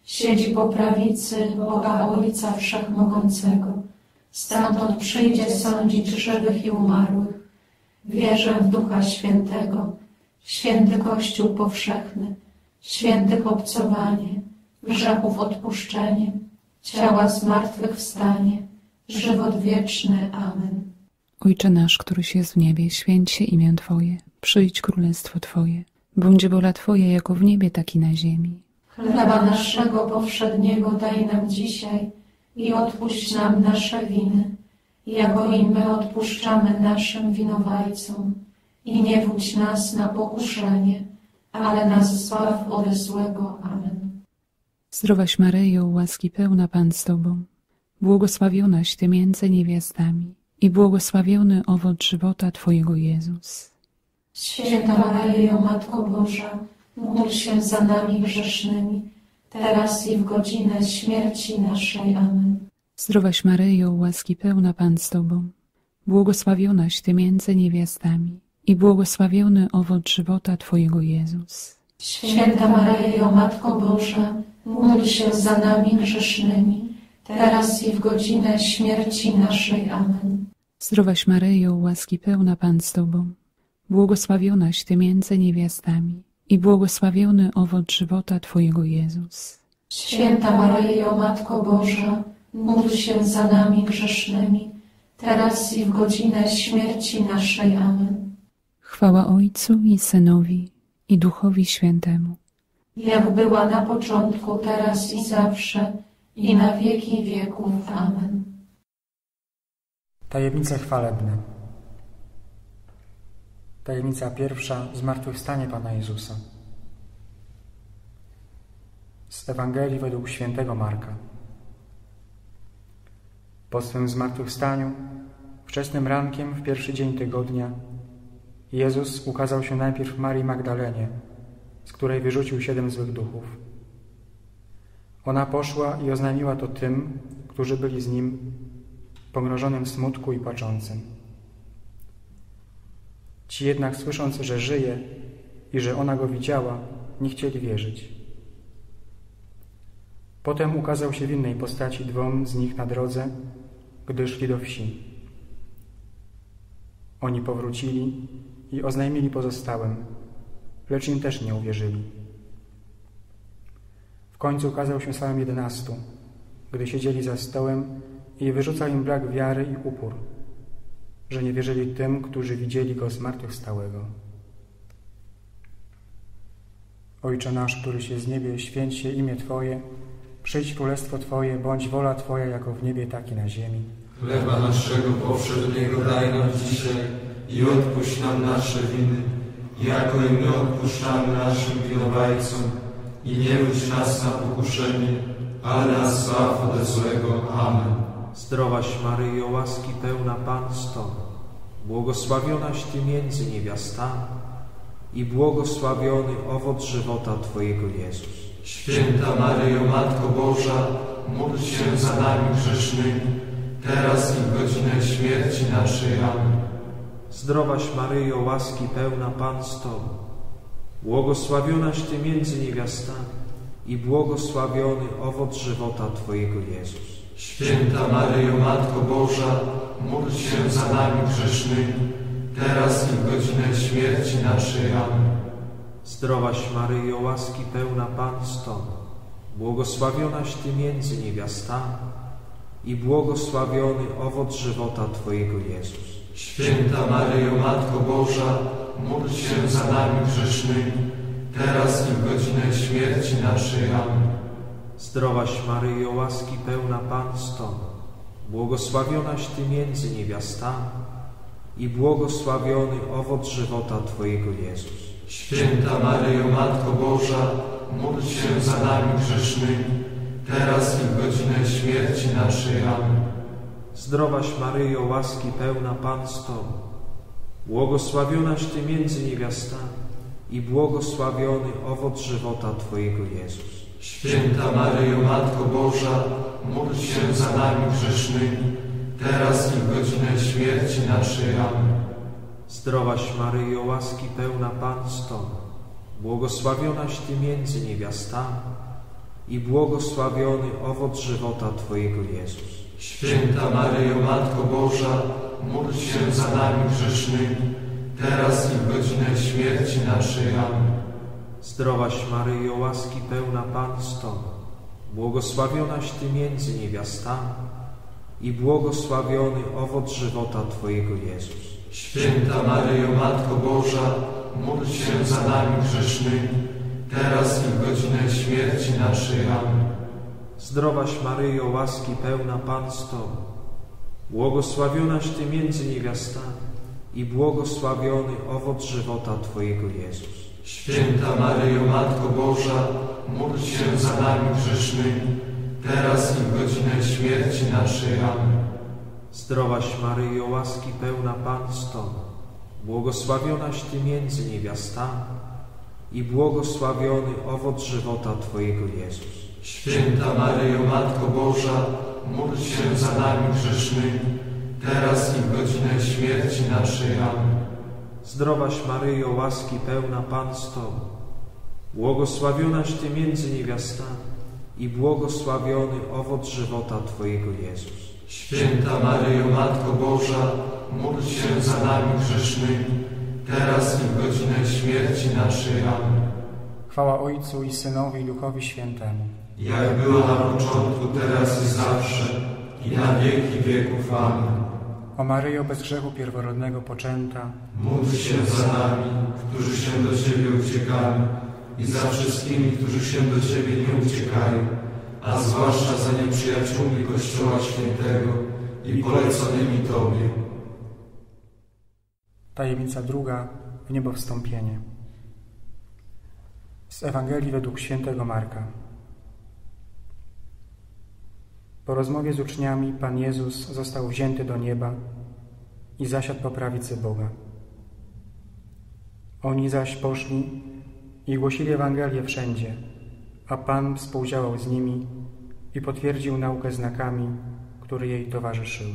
siedzi po prawicy Boga Ojca Wszechmogącego. Stamtąd przyjdzie sądzić żywych i umarłych. Wierzę w Ducha Świętego, w święty Kościół powszechny, w świętych obcowanie, grzechów odpuszczenie, ciała zmartwychwstanie, żywot wieczny. Amen. Ojcze nasz, któryś jest w niebie, święć się imię Twoje, przyjdź królestwo Twoje. Bądź wola Twoja jako w niebie, tak i na ziemi. Chleba naszego powszedniego daj nam dzisiaj i odpuść nam nasze winy, jako i my odpuszczamy naszym winowajcom. I nie wódź nas na pokuszenie, ale nas zbaw ode złego. Amen. Zdrowaś Maryjo, łaski pełna Pan z Tobą, błogosławionaś Ty między niewiastami i błogosławiony owoc żywota Twojego Jezus. Święta Maryjo, Matko Boża, módl się za nami grzesznymi, teraz i w godzinę śmierci naszej. Amen. Zdrowaś Maryjo, łaski pełna Pan z Tobą, błogosławionaś Ty między niewiastami i błogosławiony owoc żywota Twojego Jezus. Święta Maryjo, Matko Boża, módl się za nami grzesznymi, teraz i w godzinę śmierci naszej. Amen. Zdrowaś Maryjo, łaski pełna Pan z Tobą, błogosławionaś Ty między niewiastami i błogosławiony owoc żywota Twojego Jezus. Święta Maryjo, Matko Boża, módl się za nami grzesznymi, teraz i w godzinę śmierci naszej. Amen. Chwała Ojcu i Synowi, i Duchowi Świętemu. Jak była na początku, teraz i zawsze, i na wieki wieków. Amen. Tajemnice chwalebne. Tajemnica pierwsza. Zmartwychwstanie Pana Jezusa. Z Ewangelii według świętego Marka. Po swym zmartwychwstaniu, wczesnym rankiem w pierwszy dzień tygodnia, Jezus ukazał się najpierw Marii Magdalenie, z której wyrzucił 7 złych duchów. Ona poszła i oznajmiła to tym, którzy byli z Nim, pogrążonym w smutku i płaczącym. Ci jednak, słysząc, że żyje i że ona go widziała, nie chcieli wierzyć. Potem ukazał się w innej postaci 2 z nich na drodze, gdy szli do wsi. Oni powrócili i oznajmili pozostałym, lecz im też nie uwierzyli. W końcu ukazał się samym 11, gdy siedzieli za stołem, i wyrzucał im brak wiary i upór, że nie wierzyli tym, którzy widzieli Go zmartwychwstałego. Ojcze nasz, któryś jest w niebie, święć się imię Twoje, przyjdź królestwo Twoje, bądź wola Twoja jako w niebie, tak i na ziemi. Chleba naszego powszedniego daj nam dzisiaj i odpuść nam nasze winy, jako i my odpuszczamy naszym winowajcom. I nie wódź nas na pokuszenie, ale nas zbaw ode złego. Amen. Zdrowaś Maryjo, łaski pełna Pan z Tobą, błogosławionaś Ty między niewiastami i błogosławiony owoc żywota Twojego Jezus. Święta Maryjo, Matko Boża, módl się za nami grzesznymi, teraz i w godzinę śmierci naszej. Amen. Zdrowaś Maryjo, łaski pełna Pan z Tobą, błogosławionaś Ty między niewiastami i błogosławiony owoc żywota Twojego Jezus. Święta Maryjo, Matko Boża, módl się za nami grzesznymi, teraz i w godzinę śmierci naszej. Amen. Zdrowaś Maryjo, łaski pełna Pan z Tobą, błogosławionaś Ty między niewiastami i błogosławiony owoc żywota Twojego Jezus. Święta Maryjo, Matko Boża, módl się za nami grzesznymi, teraz i w godzinę śmierci naszej. Amen. Zdrowaś Maryjo, łaski pełna Pan z Tobą, błogosławionaś Ty między niewiastami i błogosławiony owoc żywota Twojego Jezus. Święta Maryjo, Matko Boża, módl się za nami grzesznymi, teraz i w godzinę śmierci naszej. Amen. Zdrowaś Maryjo, łaski pełna Pan z Tobą, błogosławionaś Ty między niewiastami i błogosławiony owoc żywota Twojego Jezus. Święta Maryjo, Matko Boża, módl się za nami grzesznymi, teraz i w godzinę śmierci naszej. Amen. Zdrowaś Maryjo, łaski pełna Pan z Tobą, błogosławionaś Ty między niewiastami i błogosławiony owoc żywota Twojego Jezus. Święta Maryjo, Matko Boża, módl się za nami grzesznymi, teraz i w godzinę śmierci naszej. Amen. Zdrowaś Maryjo, łaski pełna, Pan z Tobą, błogosławionaś Ty między niewiastami i błogosławiony owoc żywota Twojego Jezus. Święta Maryjo, Matko Boża, módl się za nami grzesznymi, teraz i w godzinę śmierci naszej. Amen. Zdrowaś Maryjo, łaski pełna, Pan z Tobą, błogosławionaś Ty między niewiastami i błogosławiony owoc żywota Twojego Jezus. Święta Maryjo, Matko Boża, módl się za nami grzesznymi, teraz i w godzinę śmierci naszej. Amen. Zdrowaś Maryjo, łaski pełna, Pan z Tobą, błogosławionaś Ty między niewiastami i błogosławiony owoc żywota Twojego Jezus. Święta Maryjo, Matko Boża, módl się za nami grzesznymi, teraz i w godzinę śmierci naszej. Amen. Zdrowaś Maryjo, łaski pełna, Pan z Tobą, błogosławionaś Ty między niewiastami i błogosławiony owoc żywota Twojego Jezus. Święta Maryjo, Matko Boża, módl się za nami grzesznymi, teraz i w godzinę śmierci naszej. Amen. Chwała Ojcu i Synowi i Duchowi Świętemu. Jak było na początku, teraz i zawsze, i na wieki wieków. Amen. O Maryjo, bez grzechu pierworodnego poczęta, módl się za nami, którzy się do Ciebie uciekamy, i za wszystkimi, którzy się do Ciebie nie uciekają, a zwłaszcza za nieprzyjaciółmi Kościoła Świętego i poleconymi Tobie. Tajemnica druga, w niebo wstąpienie. Z Ewangelii według świętego Marka. Po rozmowie z uczniami Pan Jezus został wzięty do nieba i zasiadł po prawicy Boga. Oni zaś poszli i głosili Ewangelię wszędzie, a Pan współdziałał z nimi i potwierdził naukę znakami, które jej towarzyszyły.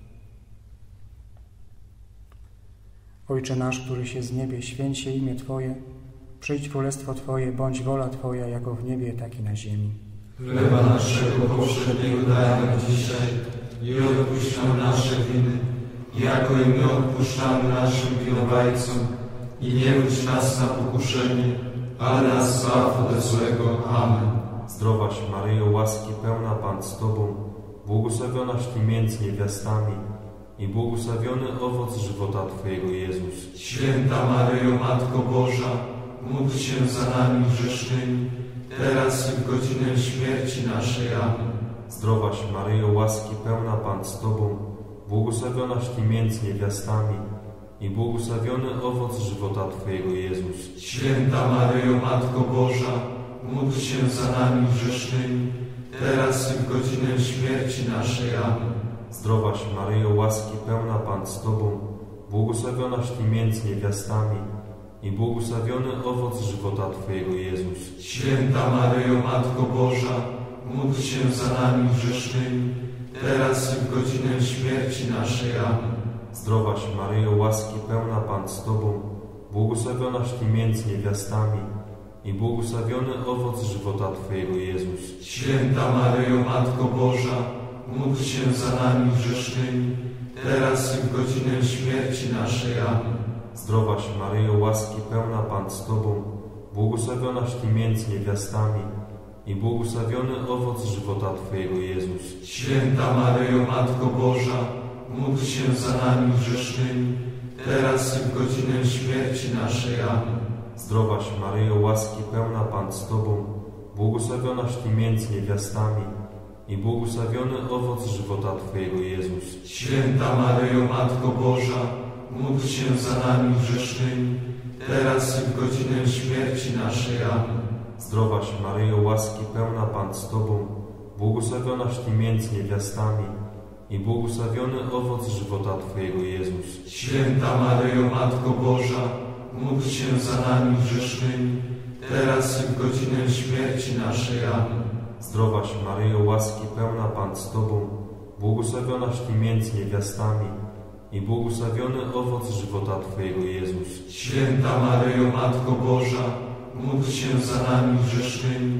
Ojcze nasz, któryś jest w niebie, święć się imię Twoje, przyjdź królestwo Twoje, bądź wola Twoja, jako w niebie, tak i na ziemi. Chleba naszego powszedniego daj nam dzisiaj i odpuść nam nasze winy, jako i my odpuszczamy naszym winowajcom, i nie wódź nas na pokuszenie, ale nas zbaw ode złego. Amen. Zdrowaś Maryjo, łaski pełna, Pan z Tobą, błogosławionaś Ty między niewiastami i błogosławiony owoc żywota Twojego Jezus. Święta Maryjo, Matko Boża, módl się za nami grzesznymi, teraz i w godzinę śmierci naszej. Amen. Zdrowaś Maryjo, łaski pełna, Pan z Tobą, błogosławionaś Ty między niewiastami i błogosławiony owoc żywota Twojego Jezus. Święta Maryjo, Matko Boża, módl się za nami grzesznymi, teraz i w godzinę śmierci naszej. Amen. Zdrowaś Maryjo, łaski pełna, Pan z Tobą, błogosławionaś Ty między niewiastami i błogosławiony owoc żywota Twojego Jezus. Święta Maryjo, Matko Boża, módl się za nami grzesznymi, teraz i w godzinę śmierci naszej. Amen. Zdrowaś Maryjo, łaski pełna, Pan z Tobą, błogosławionaś Ty między niewiastami i błogosławiony owoc żywota Twojego Jezus. Święta Maryjo, Matko Boża, módl się za nami grzesznymi, teraz i w godzinę śmierci naszej. Amen. Zdrowaś Maryjo, łaski pełna, Pan z Tobą, błogosławionaś Ty między niewiastami i błogosławiony owoc żywota Twojego Jezus. Święta Maryjo, Matko Boża, módl się za nami grzesznymi, teraz i w godzinę śmierci naszej. Amen. Zdrowaś Maryjo, łaski pełna, Pan z Tobą, błogosławionaś Ty między niewiastami i błogosławiony owoc żywota Twojego Jezus. Święta Maryjo, Matko Boża, módl się za nami grzesznymi, teraz i w godzinę śmierci naszej. Amen. Zdrowaś Maryjo, łaski pełna, Pan z Tobą, błogosławionaś Ty między niewiastami i błogosławiony owoc żywota Twojego Jezus. Święta Maryjo, Matko Boża, módl się za nami grzesznymi, teraz i w godzinę śmierci naszej. Amen. Zdrowaś Maryjo, łaski pełna, Pan z Tobą, błogosławionaś Ty między niewiastami i błogosławiony owoc żywota Twojego Jezus. Święta Maryjo, Matko Boża, módl się za nami grzesznymi,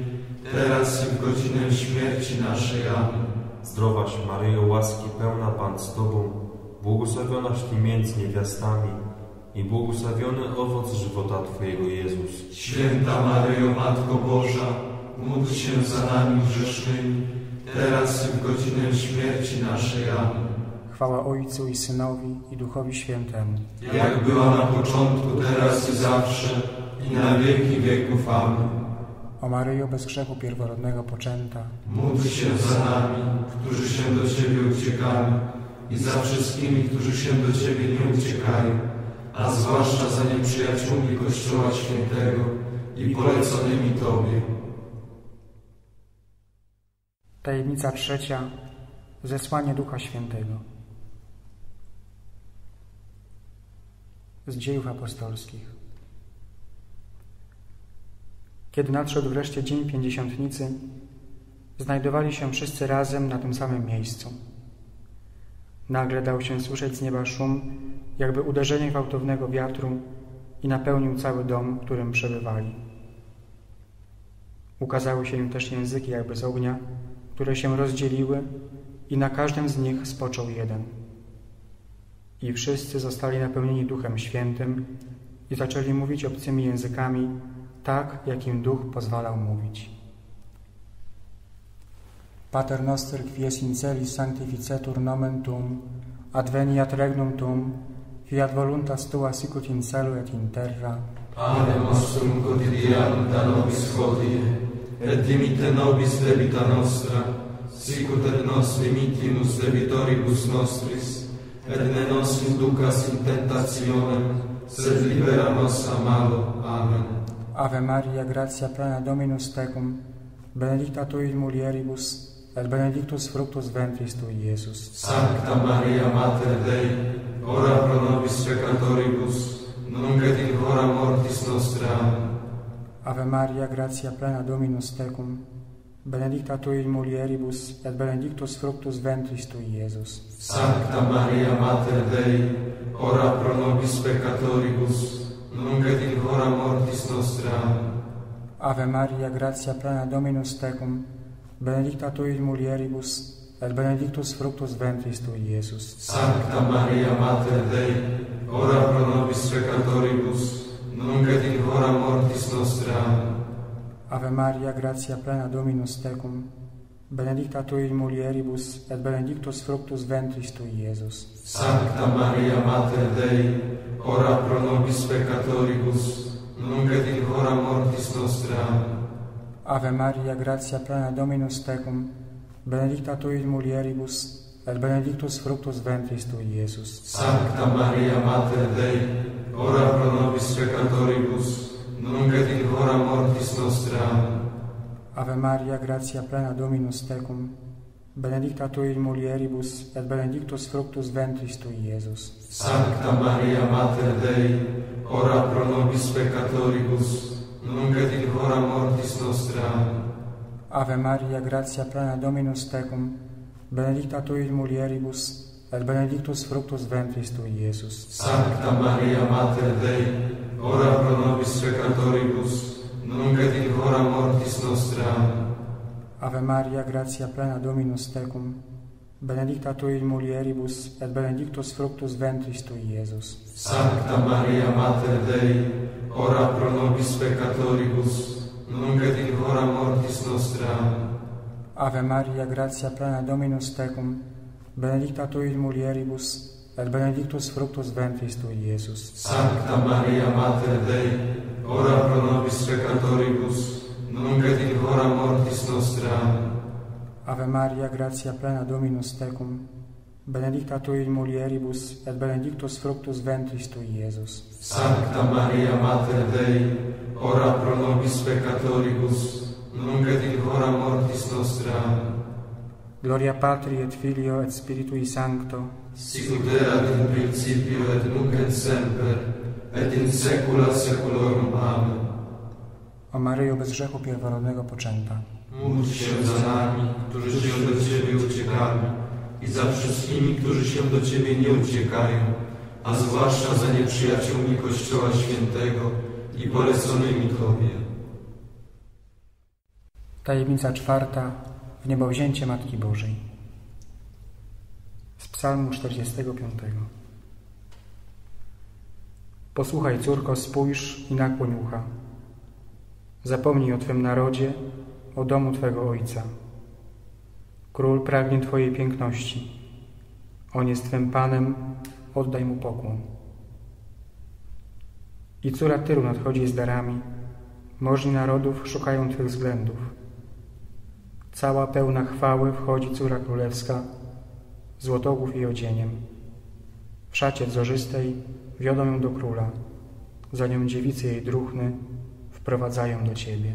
teraz i w godzinę śmierci naszej. Amen. Zdrowaś Maryjo, łaski pełna Pan z Tobą, błogosławionaś Ty między niewiastami i błogosławiony owoc żywota Twojego, Jezus. Święta Maryjo, Matko Boża, módl się za nami grzesznymi, teraz i w godzinę śmierci naszej. Amen. Chwała Ojcu i Synowi i Duchowi Świętemu. Jak była na początku, teraz i zawsze, i na wieki wieków. Amen. O Maryjo, bez grzechu pierworodnego poczęta, módl się za nami, którzy się do Ciebie uciekamy, i za wszystkimi, którzy się do Ciebie nie uciekają, a zwłaszcza za nieprzyjaciółmi Kościoła Świętego i poleconymi Tobie. Tajemnica trzecia. Zesłanie Ducha Świętego. Z Dziejów Apostolskich. Kiedy nadszedł wreszcie dzień Pięćdziesiątnicy, znajdowali się wszyscy razem na tym samym miejscu. Nagle dał się słyszeć z nieba szum, jakby uderzenie gwałtownego wiatru, i napełnił cały dom, w którym przebywali. Ukazały się im też języki jakby z ognia, które się rozdzieliły, i na każdym z nich spoczął jeden. I wszyscy zostali napełnieni Duchem Świętym i zaczęli mówić obcymi językami, tak jak im Duch pozwalał mówić. Pater noster, quies in celis sanctificetur nomen tuum, adveniat regnum tuum, fiat voluntas tua sicut in cielo et in terra. Panem nostrum quotidianum da nobis hodie, et dimitte nobis debita nostra, sicut et nos dimittimus debitoribus nostris, et ne nos inducas in tentationem, sed libera nos a malo. Amen. Ave Maria, gratia plena Dominus tecum, benedicta tu in mulieribus, et benedictus fructus ventris tui, Iesus. Sancta Maria, Mater Dei, ora pro nobis peccatoribus, nunc et in hora mortis nostre. Amen. Ave Maria, gratia plena Dominus tecum, benedicta tu in mulieribus, et benedictus fructus ventris tui, Iesus. Sancta Maria, Mater Dei, ora pro nobis peccatoribus, nunc et in hora mortis nostre. Amen. Ave Maria, gratia plena Dominus tecum, benedicta tu in mulieribus, et benedictus fructus ventris tui, Iesus. Sancta Maria, Mater Dei, ora pro nobis peccatoribus, nunc et in hora mortis nostre. Amen. Ave Maria, gratia plena Dominus tecum, benedicta tu in mulieribus, et benedictus fructus ventris tui, Iesus. Sancta Maria, Mater Dei, ora pro nobis peccatoribus, nunc et in hora mortis nostre. Amen. Ave Maria, gratia plena Dominus tecum, benedicta tu in mulieribus, et benedictus fructus ventris tui, Iesus. Sancta Maria, Mater Dei, ora pro nobis peccatoribus, nunc et in hora mortis nostre. Amen. Ave Maria, gratia plena Dominus tecum, benedicta tu in mulieribus, et benedictus fructus ventris tui, Iesus. Sancta Maria, Mater Dei, ora pro nobis peccatoribus, nunc et in hora mortis nostre. Amen. Ave Maria, gratia plena Dominus tecum, benedicta tu in mulieribus, et benedictus fructus ventris tui, Iesus. Sancta Maria, Mater Dei, ora pro nobis peccatoribus, nunc et in hora mortis nostre. Amen. Ave Maria, gratia plena Dominus tecum, benedicta tu in mulieribus, et benedictus fructus ventris tui, Iesus. Sancta Maria, Mater Dei, ora pro nobis peccatoribus, nunc et in hora mortis nostre. Amen. Ave Maria, gratia plena Dominus tecum, benedicta tu in mulieribus, et benedictus fructus ventris tui, Iesus. Sancta Maria, Mater Dei, ora pro nobis peccatoribus, nunc et in hora mortis nostre. Amen. Ave Maria, gratia plena Dominus tecum, benedicta tu in mulieribus, et benedictus fructus ventris tui, Iesus. Sancta Maria, Mater Dei, ora pro nobis peccatoribus, nunc et in hora mortis nostre. Amen. Gloria Patri et Filio et Spiritui Sancto, sicut erat in principio et nunc et semper, et in saecula saeculorum. Amen. O Maryjo, bez grzechu pierworodnego poczęta, módl się za nami, którzy się do Ciebie uciekamy, i za wszystkimi, którzy się do Ciebie nie uciekają, a zwłaszcza za nieprzyjaciółmi Kościoła Świętego i poleconymi Tobie. Tajemnica czwarta. Wniebowzięcie Matki Bożej. Z Psalmu 45. Posłuchaj, córko, spójrz i nakłoń ucha. Zapomnij o Twym narodzie, o domu Twego Ojca. Król pragnie Twojej piękności. On jest Twym Panem, oddaj Mu pokłon. I córa Tyru nadchodzi z darami, możni narodów szukają Twych względów. Cała pełna chwały wchodzi córa królewska, złotogłów i odzieniem. W szacie wzorzystej wiodą ją do króla, za nią dziewicy jej druhny wprowadzają do Ciebie.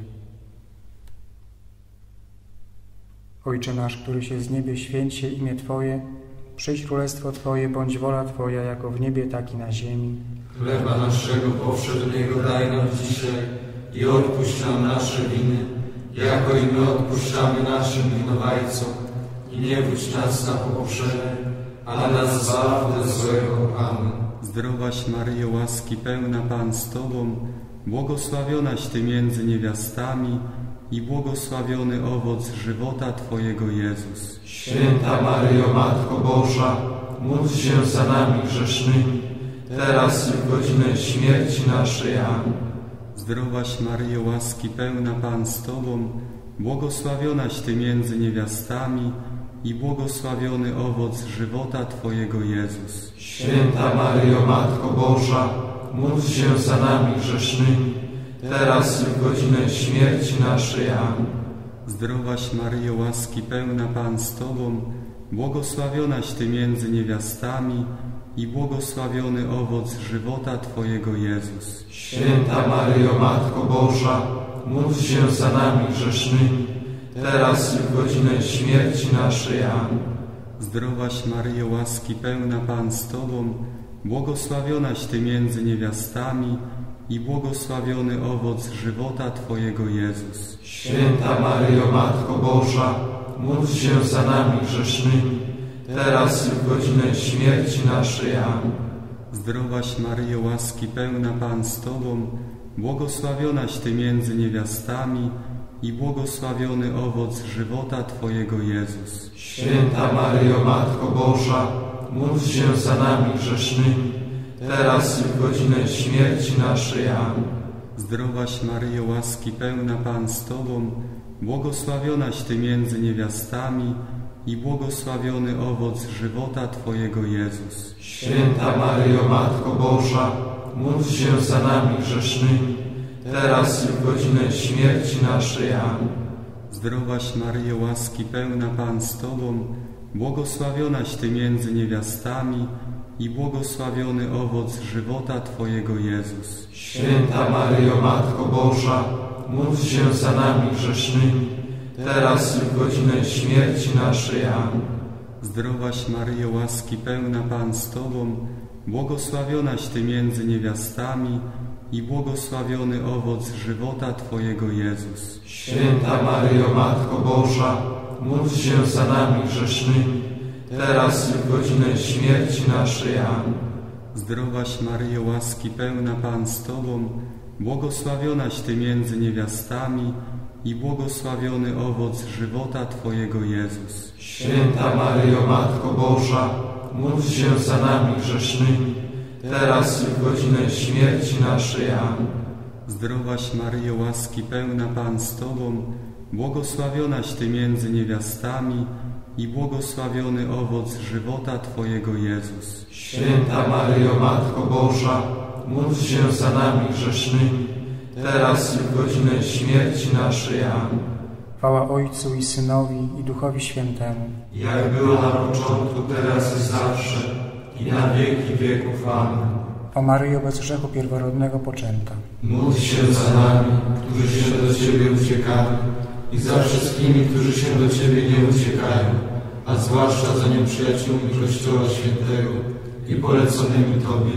Ojcze nasz, któryś jest w niebie, święć się imię Twoje, przyjdź królestwo Twoje, bądź wola Twoja, jako w niebie, tak i na ziemi. Chleba naszego powszedniego daj nam dzisiaj i odpuść nam nasze winy, jako i my odpuszczamy naszym winowajcom. I nie wódź nas na pokuszenie, ale nas zbaw ode złego. Amen. Zdrowaś Maryjo, łaski pełna, Pan z Tobą, błogosławionaś Ty między niewiastami i błogosławiony owoc żywota Twojego, Jezus. Święta Maryjo, Matko Boża, módl się za nami grzesznymi, teraz i w godzinę śmierci naszej. Amen. Zdrowaś Maryjo, łaski pełna, Pan z Tobą, błogosławionaś Ty między niewiastami i błogosławiony owoc żywota Twojego, Jezus. Święta Maryjo, Matko Boża, módl się za nami grzesznymi, teraz i w godzinę śmierci naszej. Amen. Zdrowaś Maryjo, łaski pełna, Pan z Tobą, błogosławionaś Ty między niewiastami i błogosławiony owoc żywota Twojego, Jezus. Święta Maryjo, Matko Boża, módl się za nami grzesznymi, teraz i w godzinę śmierci naszej. Amen. Zdrowaś Maryjo, łaski pełna, Pan z Tobą, błogosławionaś Ty między niewiastami i błogosławiony owoc żywota Twojego, Jezus. Święta Maryjo, Matko Boża, módl się za nami grzesznymi, teraz i w godzinę śmierci naszej. Amen. Zdrowaś Maryjo, łaski pełna, Pan z Tobą, błogosławionaś Ty między niewiastami i błogosławiony owoc żywota Twojego, Jezus. Święta Maryjo, Matko Boża, módl się za nami grzesznymi, teraz i w godzinę śmierci naszej. Amen. Zdrowaś Maryjo, łaski pełna, Pan z Tobą, błogosławionaś Ty między niewiastami i błogosławiony owoc żywota Twojego, Jezus. Święta Maryjo, Matko Boża, módl się za nami grzesznymi, teraz i w godzinę śmierci naszej. Amen. Zdrowaś Maryjo, łaski pełna, Pan z Tobą, błogosławionaś Ty między niewiastami i błogosławiony owoc żywota Twojego, Jezus. Święta Maryjo, Matko Boża, módl się za nami grzesznymi, teraz i w godzinę śmierci naszej. Amen. Zdrowaś Maryjo, łaski pełna, Pan z Tobą, błogosławionaś Ty między niewiastami i błogosławiony owoc żywota Twojego, Jezus. Święta Maryjo, Matko Boża, módl się za nami grzesznymi, teraz i w godzinę śmierci naszej. Amen. Zdrowaś Maryjo, łaski pełna, Pan z Tobą, błogosławionaś Ty między niewiastami i błogosławiony owoc żywota Twojego, Jezus. Święta Maryjo, Matko Boża, módl się za nami grzesznymi, teraz i w godzinę śmierci naszej. Amen. Zdrowaś Maryjo, łaski pełna, Pan z Tobą, błogosławionaś Ty między niewiastami i błogosławiony owoc żywota Twojego, Jezus. Święta Maryjo, Matko Boża, módl się za nami grzesznymi, teraz i w godzinę śmierci naszej. Amen. Chwała Ojcu i Synowi i Duchowi Świętemu, jak było na początku, teraz i zawsze, i na wieki wieków. Amen. O Maryjo, bez grzechu pierworodnego poczęta, módl się za nami, którzy się do Ciebie uciekamy, i za wszystkimi, którzy się do Ciebie nie uciekają, a zwłaszcza za nieprzyjaciółmi Kościoła Świętego i poleconymi Tobie.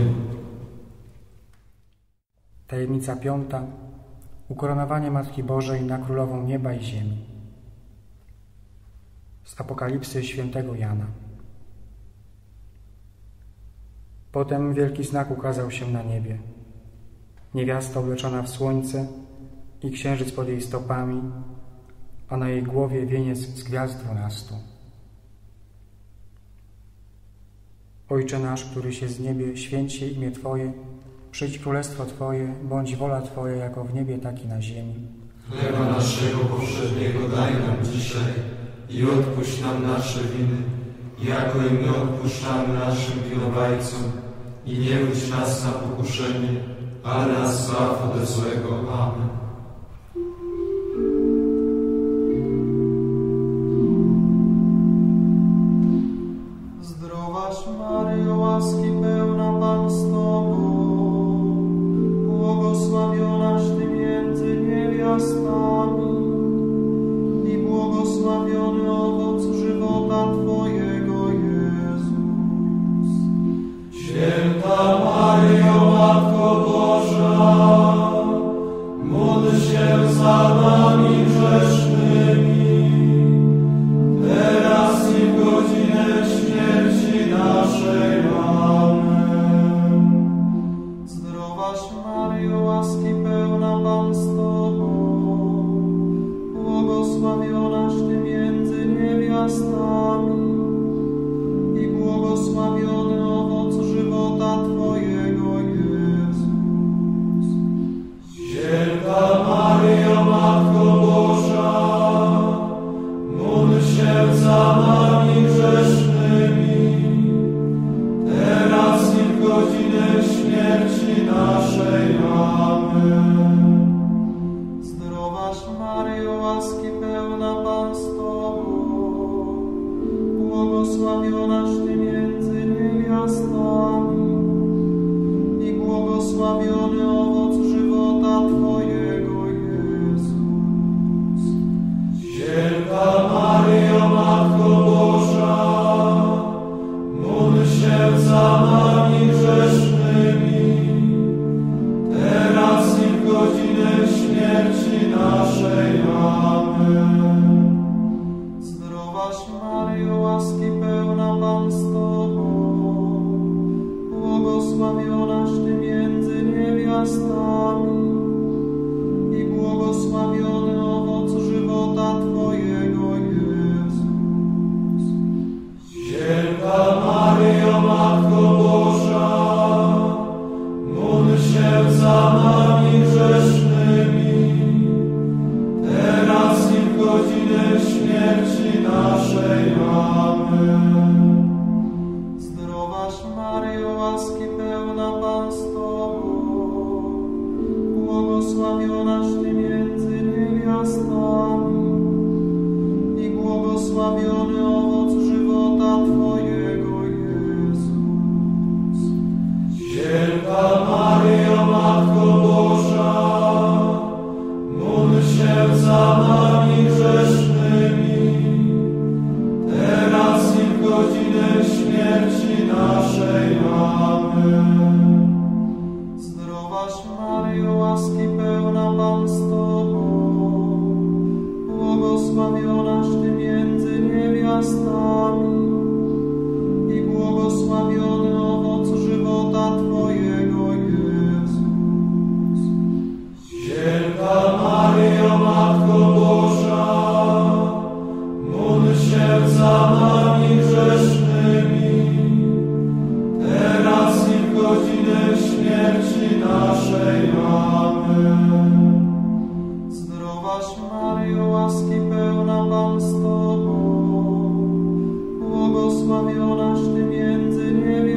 Tajemnica piąta. Ukoronowanie Matki Bożej na Królową Nieba i Ziemi. Z Apokalipsy świętego Jana. Potem wielki znak ukazał się na niebie. Niewiasta obleczona w słońce i księżyc pod jej stopami, a na jej głowie wieniec z gwiazd 12. Ojcze nasz, któryś jest w niebie, święć się imię Twoje, przyjdź królestwo Twoje, bądź wola Twoja jako w niebie, tak i na ziemi. Chleba naszego powszedniego daj nam dzisiaj i odpuść nam nasze winy, jako i my odpuszczamy naszym winowajcom. I nie wódź nas na pokuszenie, ale nas zbaw ode złego. Amen. Zdrowaś Maryjo, łaski pełna, Pan z Tobą, błogosławionaś Ty między niewiastami i błogosławiony owoc żywota Twojego, Jezus. Święta Maryjo, Matko Boża, módl się za nami grzesznymi, teraz i w godzinę śmierci naszej. Amen. Zdrowaś Maryjo, łaski pełna, Pan z Tobą, błogosławionaś Ty między niewiastami i błogosławiony owoc żywota Twojego, Jezus. Święta Maryjo, Matko Boża, módl się za nami grzesznymi, teraz i w godzinę śmierci naszej. Amen. Zdrowaś Maryjo, łaski pełna, Pan z Tobą, błogosławionaś Ty między niewiastami i błogosławiony owoc żywota Twojego, Jezus. Święta Maryjo, Matko Boża, módl się za nami grzesznymi, teraz i w godzinę śmierci naszej. Amen. Zdrowaś Maryjo, łaski pełna, Pan z Tobą, błogosławionaś Ty między niewiastami i błogosławiony owoc żywota Twojego, Jezus. Święta Maryjo, Matko Boża, módl się za nami grzesznymi, teraz i w godzinę śmierci naszej. Amen. Zdrowaś Maryjo, łaski pełna, Pan z Tobą, błogosławionaś Ty między niewiastami i błogosławiony owoc żywota Twojego, Jezus. Święta Maryjo, Matko Boża, módl się za nami grzesznymi, teraz i w godzinę śmierci naszej. Amen. Zdrowaś Maryjo, łaski pełna, Pan z Tobą, błogosławionaś Ty między niewiastami i błogosławiony owoc żywota Twojego, Jezus. Święta Maryjo, Matko Boża, módl się za nami grzesznymi, teraz i w godzinę śmierci naszej. Amen. Zdrowaś Maryjo, łaski pełna, Pan z Tobą, błogosławionaś Ty między niewiastami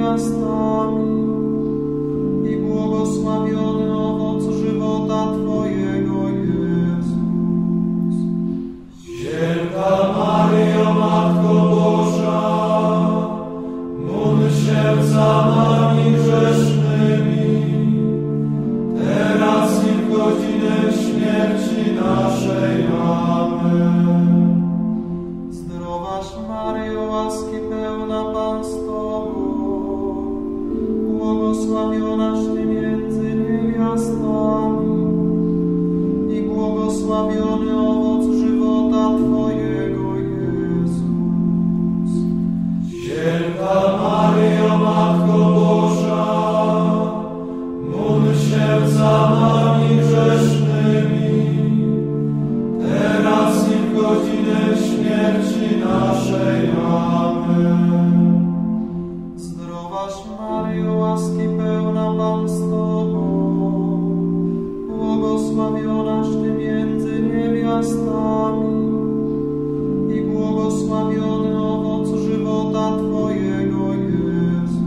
błogosławionaś Ty między niewiastami i błogosławiony owoc żywota Twojego, Jezus.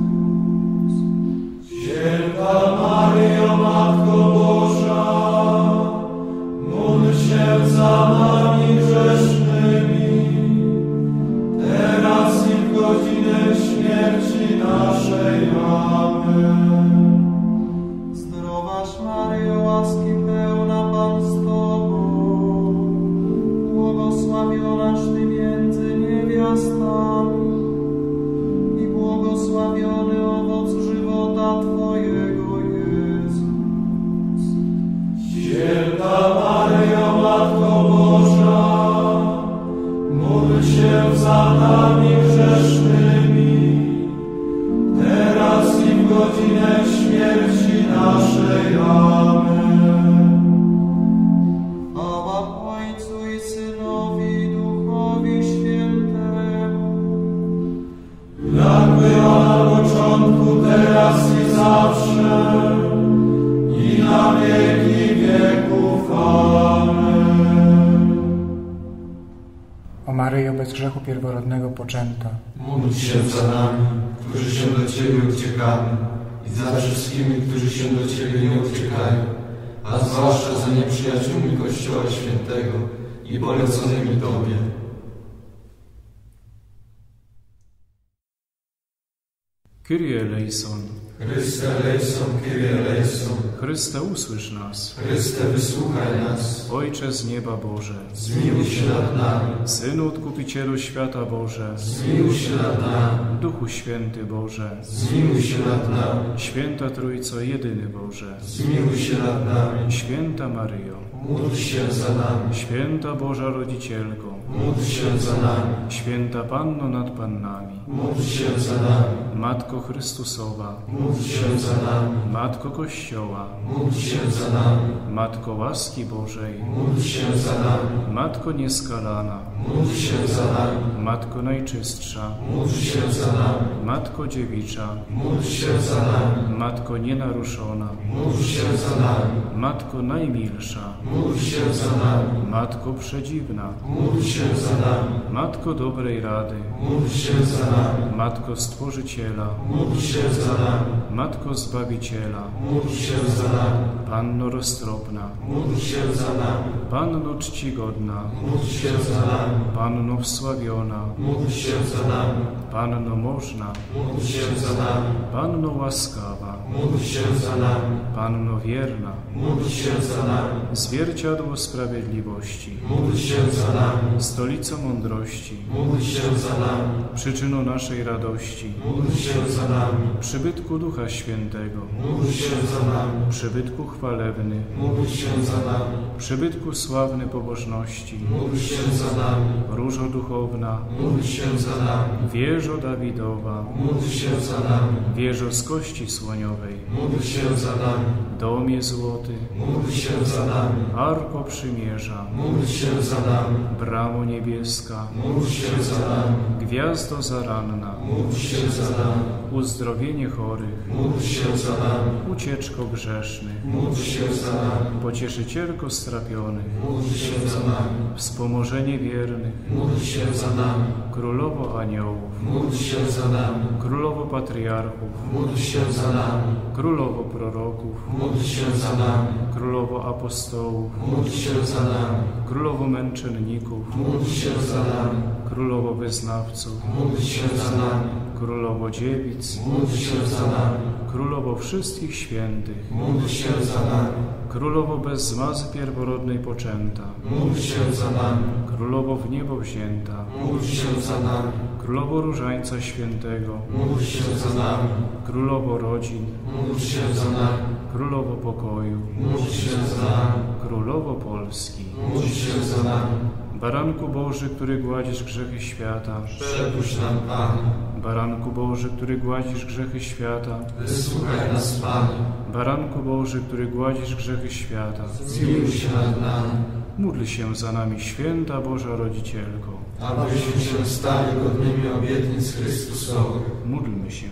Święta Maryjo, Matko Boża, módl się za nami grzesznymi, teraz i w godzinę śmierci naszej. Amen. Zdrowaś Maryjo, łaski pełna, Pan z Tobą, błogosławionaś Ty między niewiastami i błogosławiony owoc żywota Twojego, Jezus. Święta Maryjo, Matko Boża, módl się za nami grzesznymi, teraz i w godzinę śmierci naszej. Amen. Chwała Ojcu i Synowi, i Duchowi Świętemu, jak była na początku, teraz i zawsze, i na wieki wieków. Amen. O Maryjo, bez grzechu pierworodnego poczęta, Módl się za nami, którzy się do Ciebie uciekamy, i za wszystkimi, którzy się do Ciebie nie uciekają, a zwłaszcza za nieprzyjaciółmi Kościoła Świętego i poleconymi Tobie. Kyrie eleison. Chryste eleison, Kyrie eleison. Chryste, usłysz nas. Chryste, wysłuchaj nas. Ojcze z nieba Boże, Zmiłuj się nad nami. Synu Odkupicielu świata Boże, Zmiłuj się nad nami. Duchu Święty Boże, Zmiłuj się nad nami. Święta Trójco, jedyny Boże, Zmiłuj się nad nami. Święta Maryjo, Módl się za nami. Święta Boża Rodzicielko, Módl się za nami. Święta Panno nad Pannami, Módl się za nami. Matko Chrystusowa, Módl się za nami. Matko Kościoła, Módl się za nami. Matko łaski Bożej, Módl się za nami. Matko nieskalana, Módl się za nami. Matko najczystsza, Módl się za nami. Matko dziewicza, Módl się za nami. Matko nienaruszona, Módl się za nami. Matko najmilsza, Módl się za nami. Matko przedziwna, Módl się za nami. Matko dobrej rady, Módl się za nami. Matko Stworzyciela, Módl się za nami. Matko Zbawiciela, Módl się za nami. Panno roztropna, Módl się za nami. Panno czcigodna, Módl się za nami. Panno wsławiona, Módl się za nami. Panno można, Módl się za nami. Panno łaskawa, Módl się za nami. Panno wierna, Módl się za nami. zwierciadło sprawiedliwości, Módl się za nami. stolico mądrości, Módl się za nami. przyczyną naszej radości, Módl się za nami. przybytku Ducha Świętego, Módl się za nami. przybytku chwalebny, Módl się za nami. przybytku sławny pobożności, Módl się za nami. różo duchowna, Módl się za nami. wieżo Dawidowa, Módl się za nami. wieżo z kości słoniowej, Módl się za nami. domie złoty, Módl się za nami. arko przymierza, Módl się za nami. bramo niebieska, Módl się za nami. gwiazdo zaranna, Módl się za nami. uzdrowienie chorych, Módl się za nami. ucieczko grzesznych, Módl się za nami. pocieszycielko strapionych, Módl się za nami. wspomożenie wiernych, Módl się za nami. królowo aniołów, Módl się za nami. królowo patriarchów, Módl się za nami. królowo proroków, Módl się za nami. królowo apostołów, Módl się za nami. królowo męczenników, Módl się za nami. królowo wyznawców, Módl się za nami. królowo dziewic, Módl się za nami. królowo wszystkich świętych, Módl się za nami. królowo bez zmazy pierworodnej poczęta, Módl się za nami. królowo w niebo wzięta, Módl się za nami. królowo różańca świętego, Módl się za nami. królowo rodzin, Módl się za nami. królowo pokoju, Módl się za nami. królowo Polski, Módl się za nami. baranku Boży, który gładzisz grzechy świata, Przepuść nam, Panie. baranku Boży, który gładzisz grzechy świata, Wysłuchaj nas, Panie. baranku Boży, który gładzisz grzechy świata, Zmiłuj się nad nami. módl się za nami, święta Boża Rodzicielko, Abyśmy się stali godnymi obietnic Chrystusowych. módlmy się.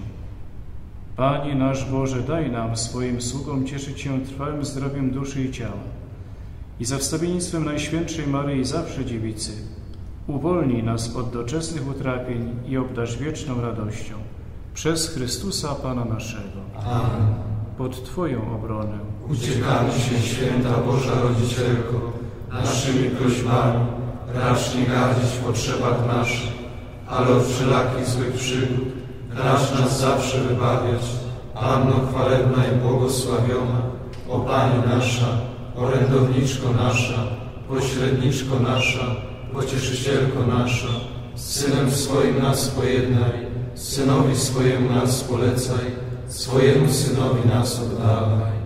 Panie nasz Boże, daj nam, swoim sługom, cieszyć się trwałym zdrowiem duszy i ciała, i za wstawiennictwem Najświętszej Maryi Zawsze Dziewicy uwolnij nas od doczesnych utrapień i obdarz wieczną radością. Przez Chrystusa Pana naszego. Amen. Pod Twoją obronę uciekamy się, Święta Boża Rodzicielko, naszymi prośbami, racz nie gardzić w potrzebach naszych, ale od wszelakich złych przygód racz nas zawsze wybawiać. Panno chwalebna i błogosławiona, o Pani nasza, orędowniczko nasza, pośredniczko nasza, pocieszycielko nasza, z Synem swoim nas pojednaj, Synowi swojemu nas polecaj, swojemu Synowi nas oddawaj.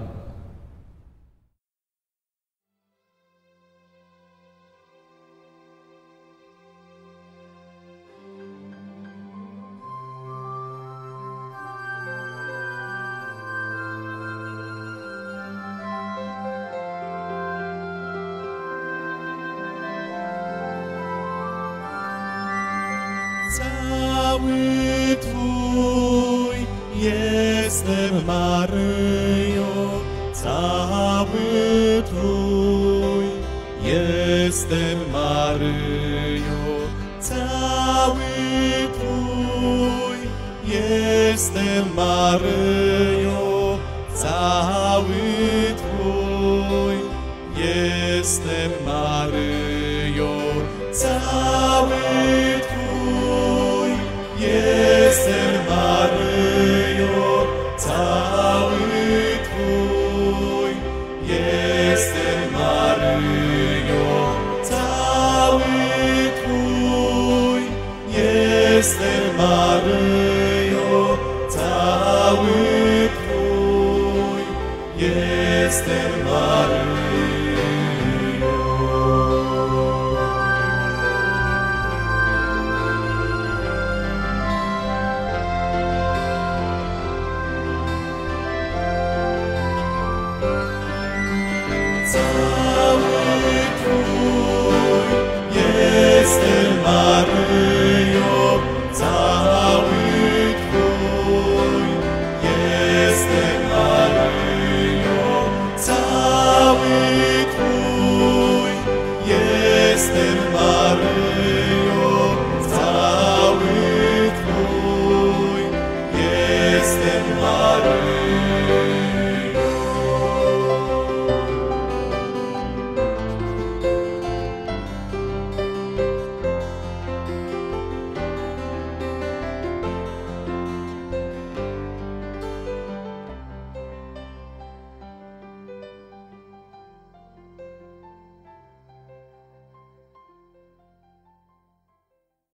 Cały Twój jestem, Maryjo, cały Twój jestem, Maryjo, cały Twój jestem, Maryjo, cały Twój jestem, Maryjo, cały jestem, Maryjo, cały Twój jestem, Maryjo, cały Twój jestem, Maryjo, cały Twój jestem, Maryjo. Jestem Maryjo.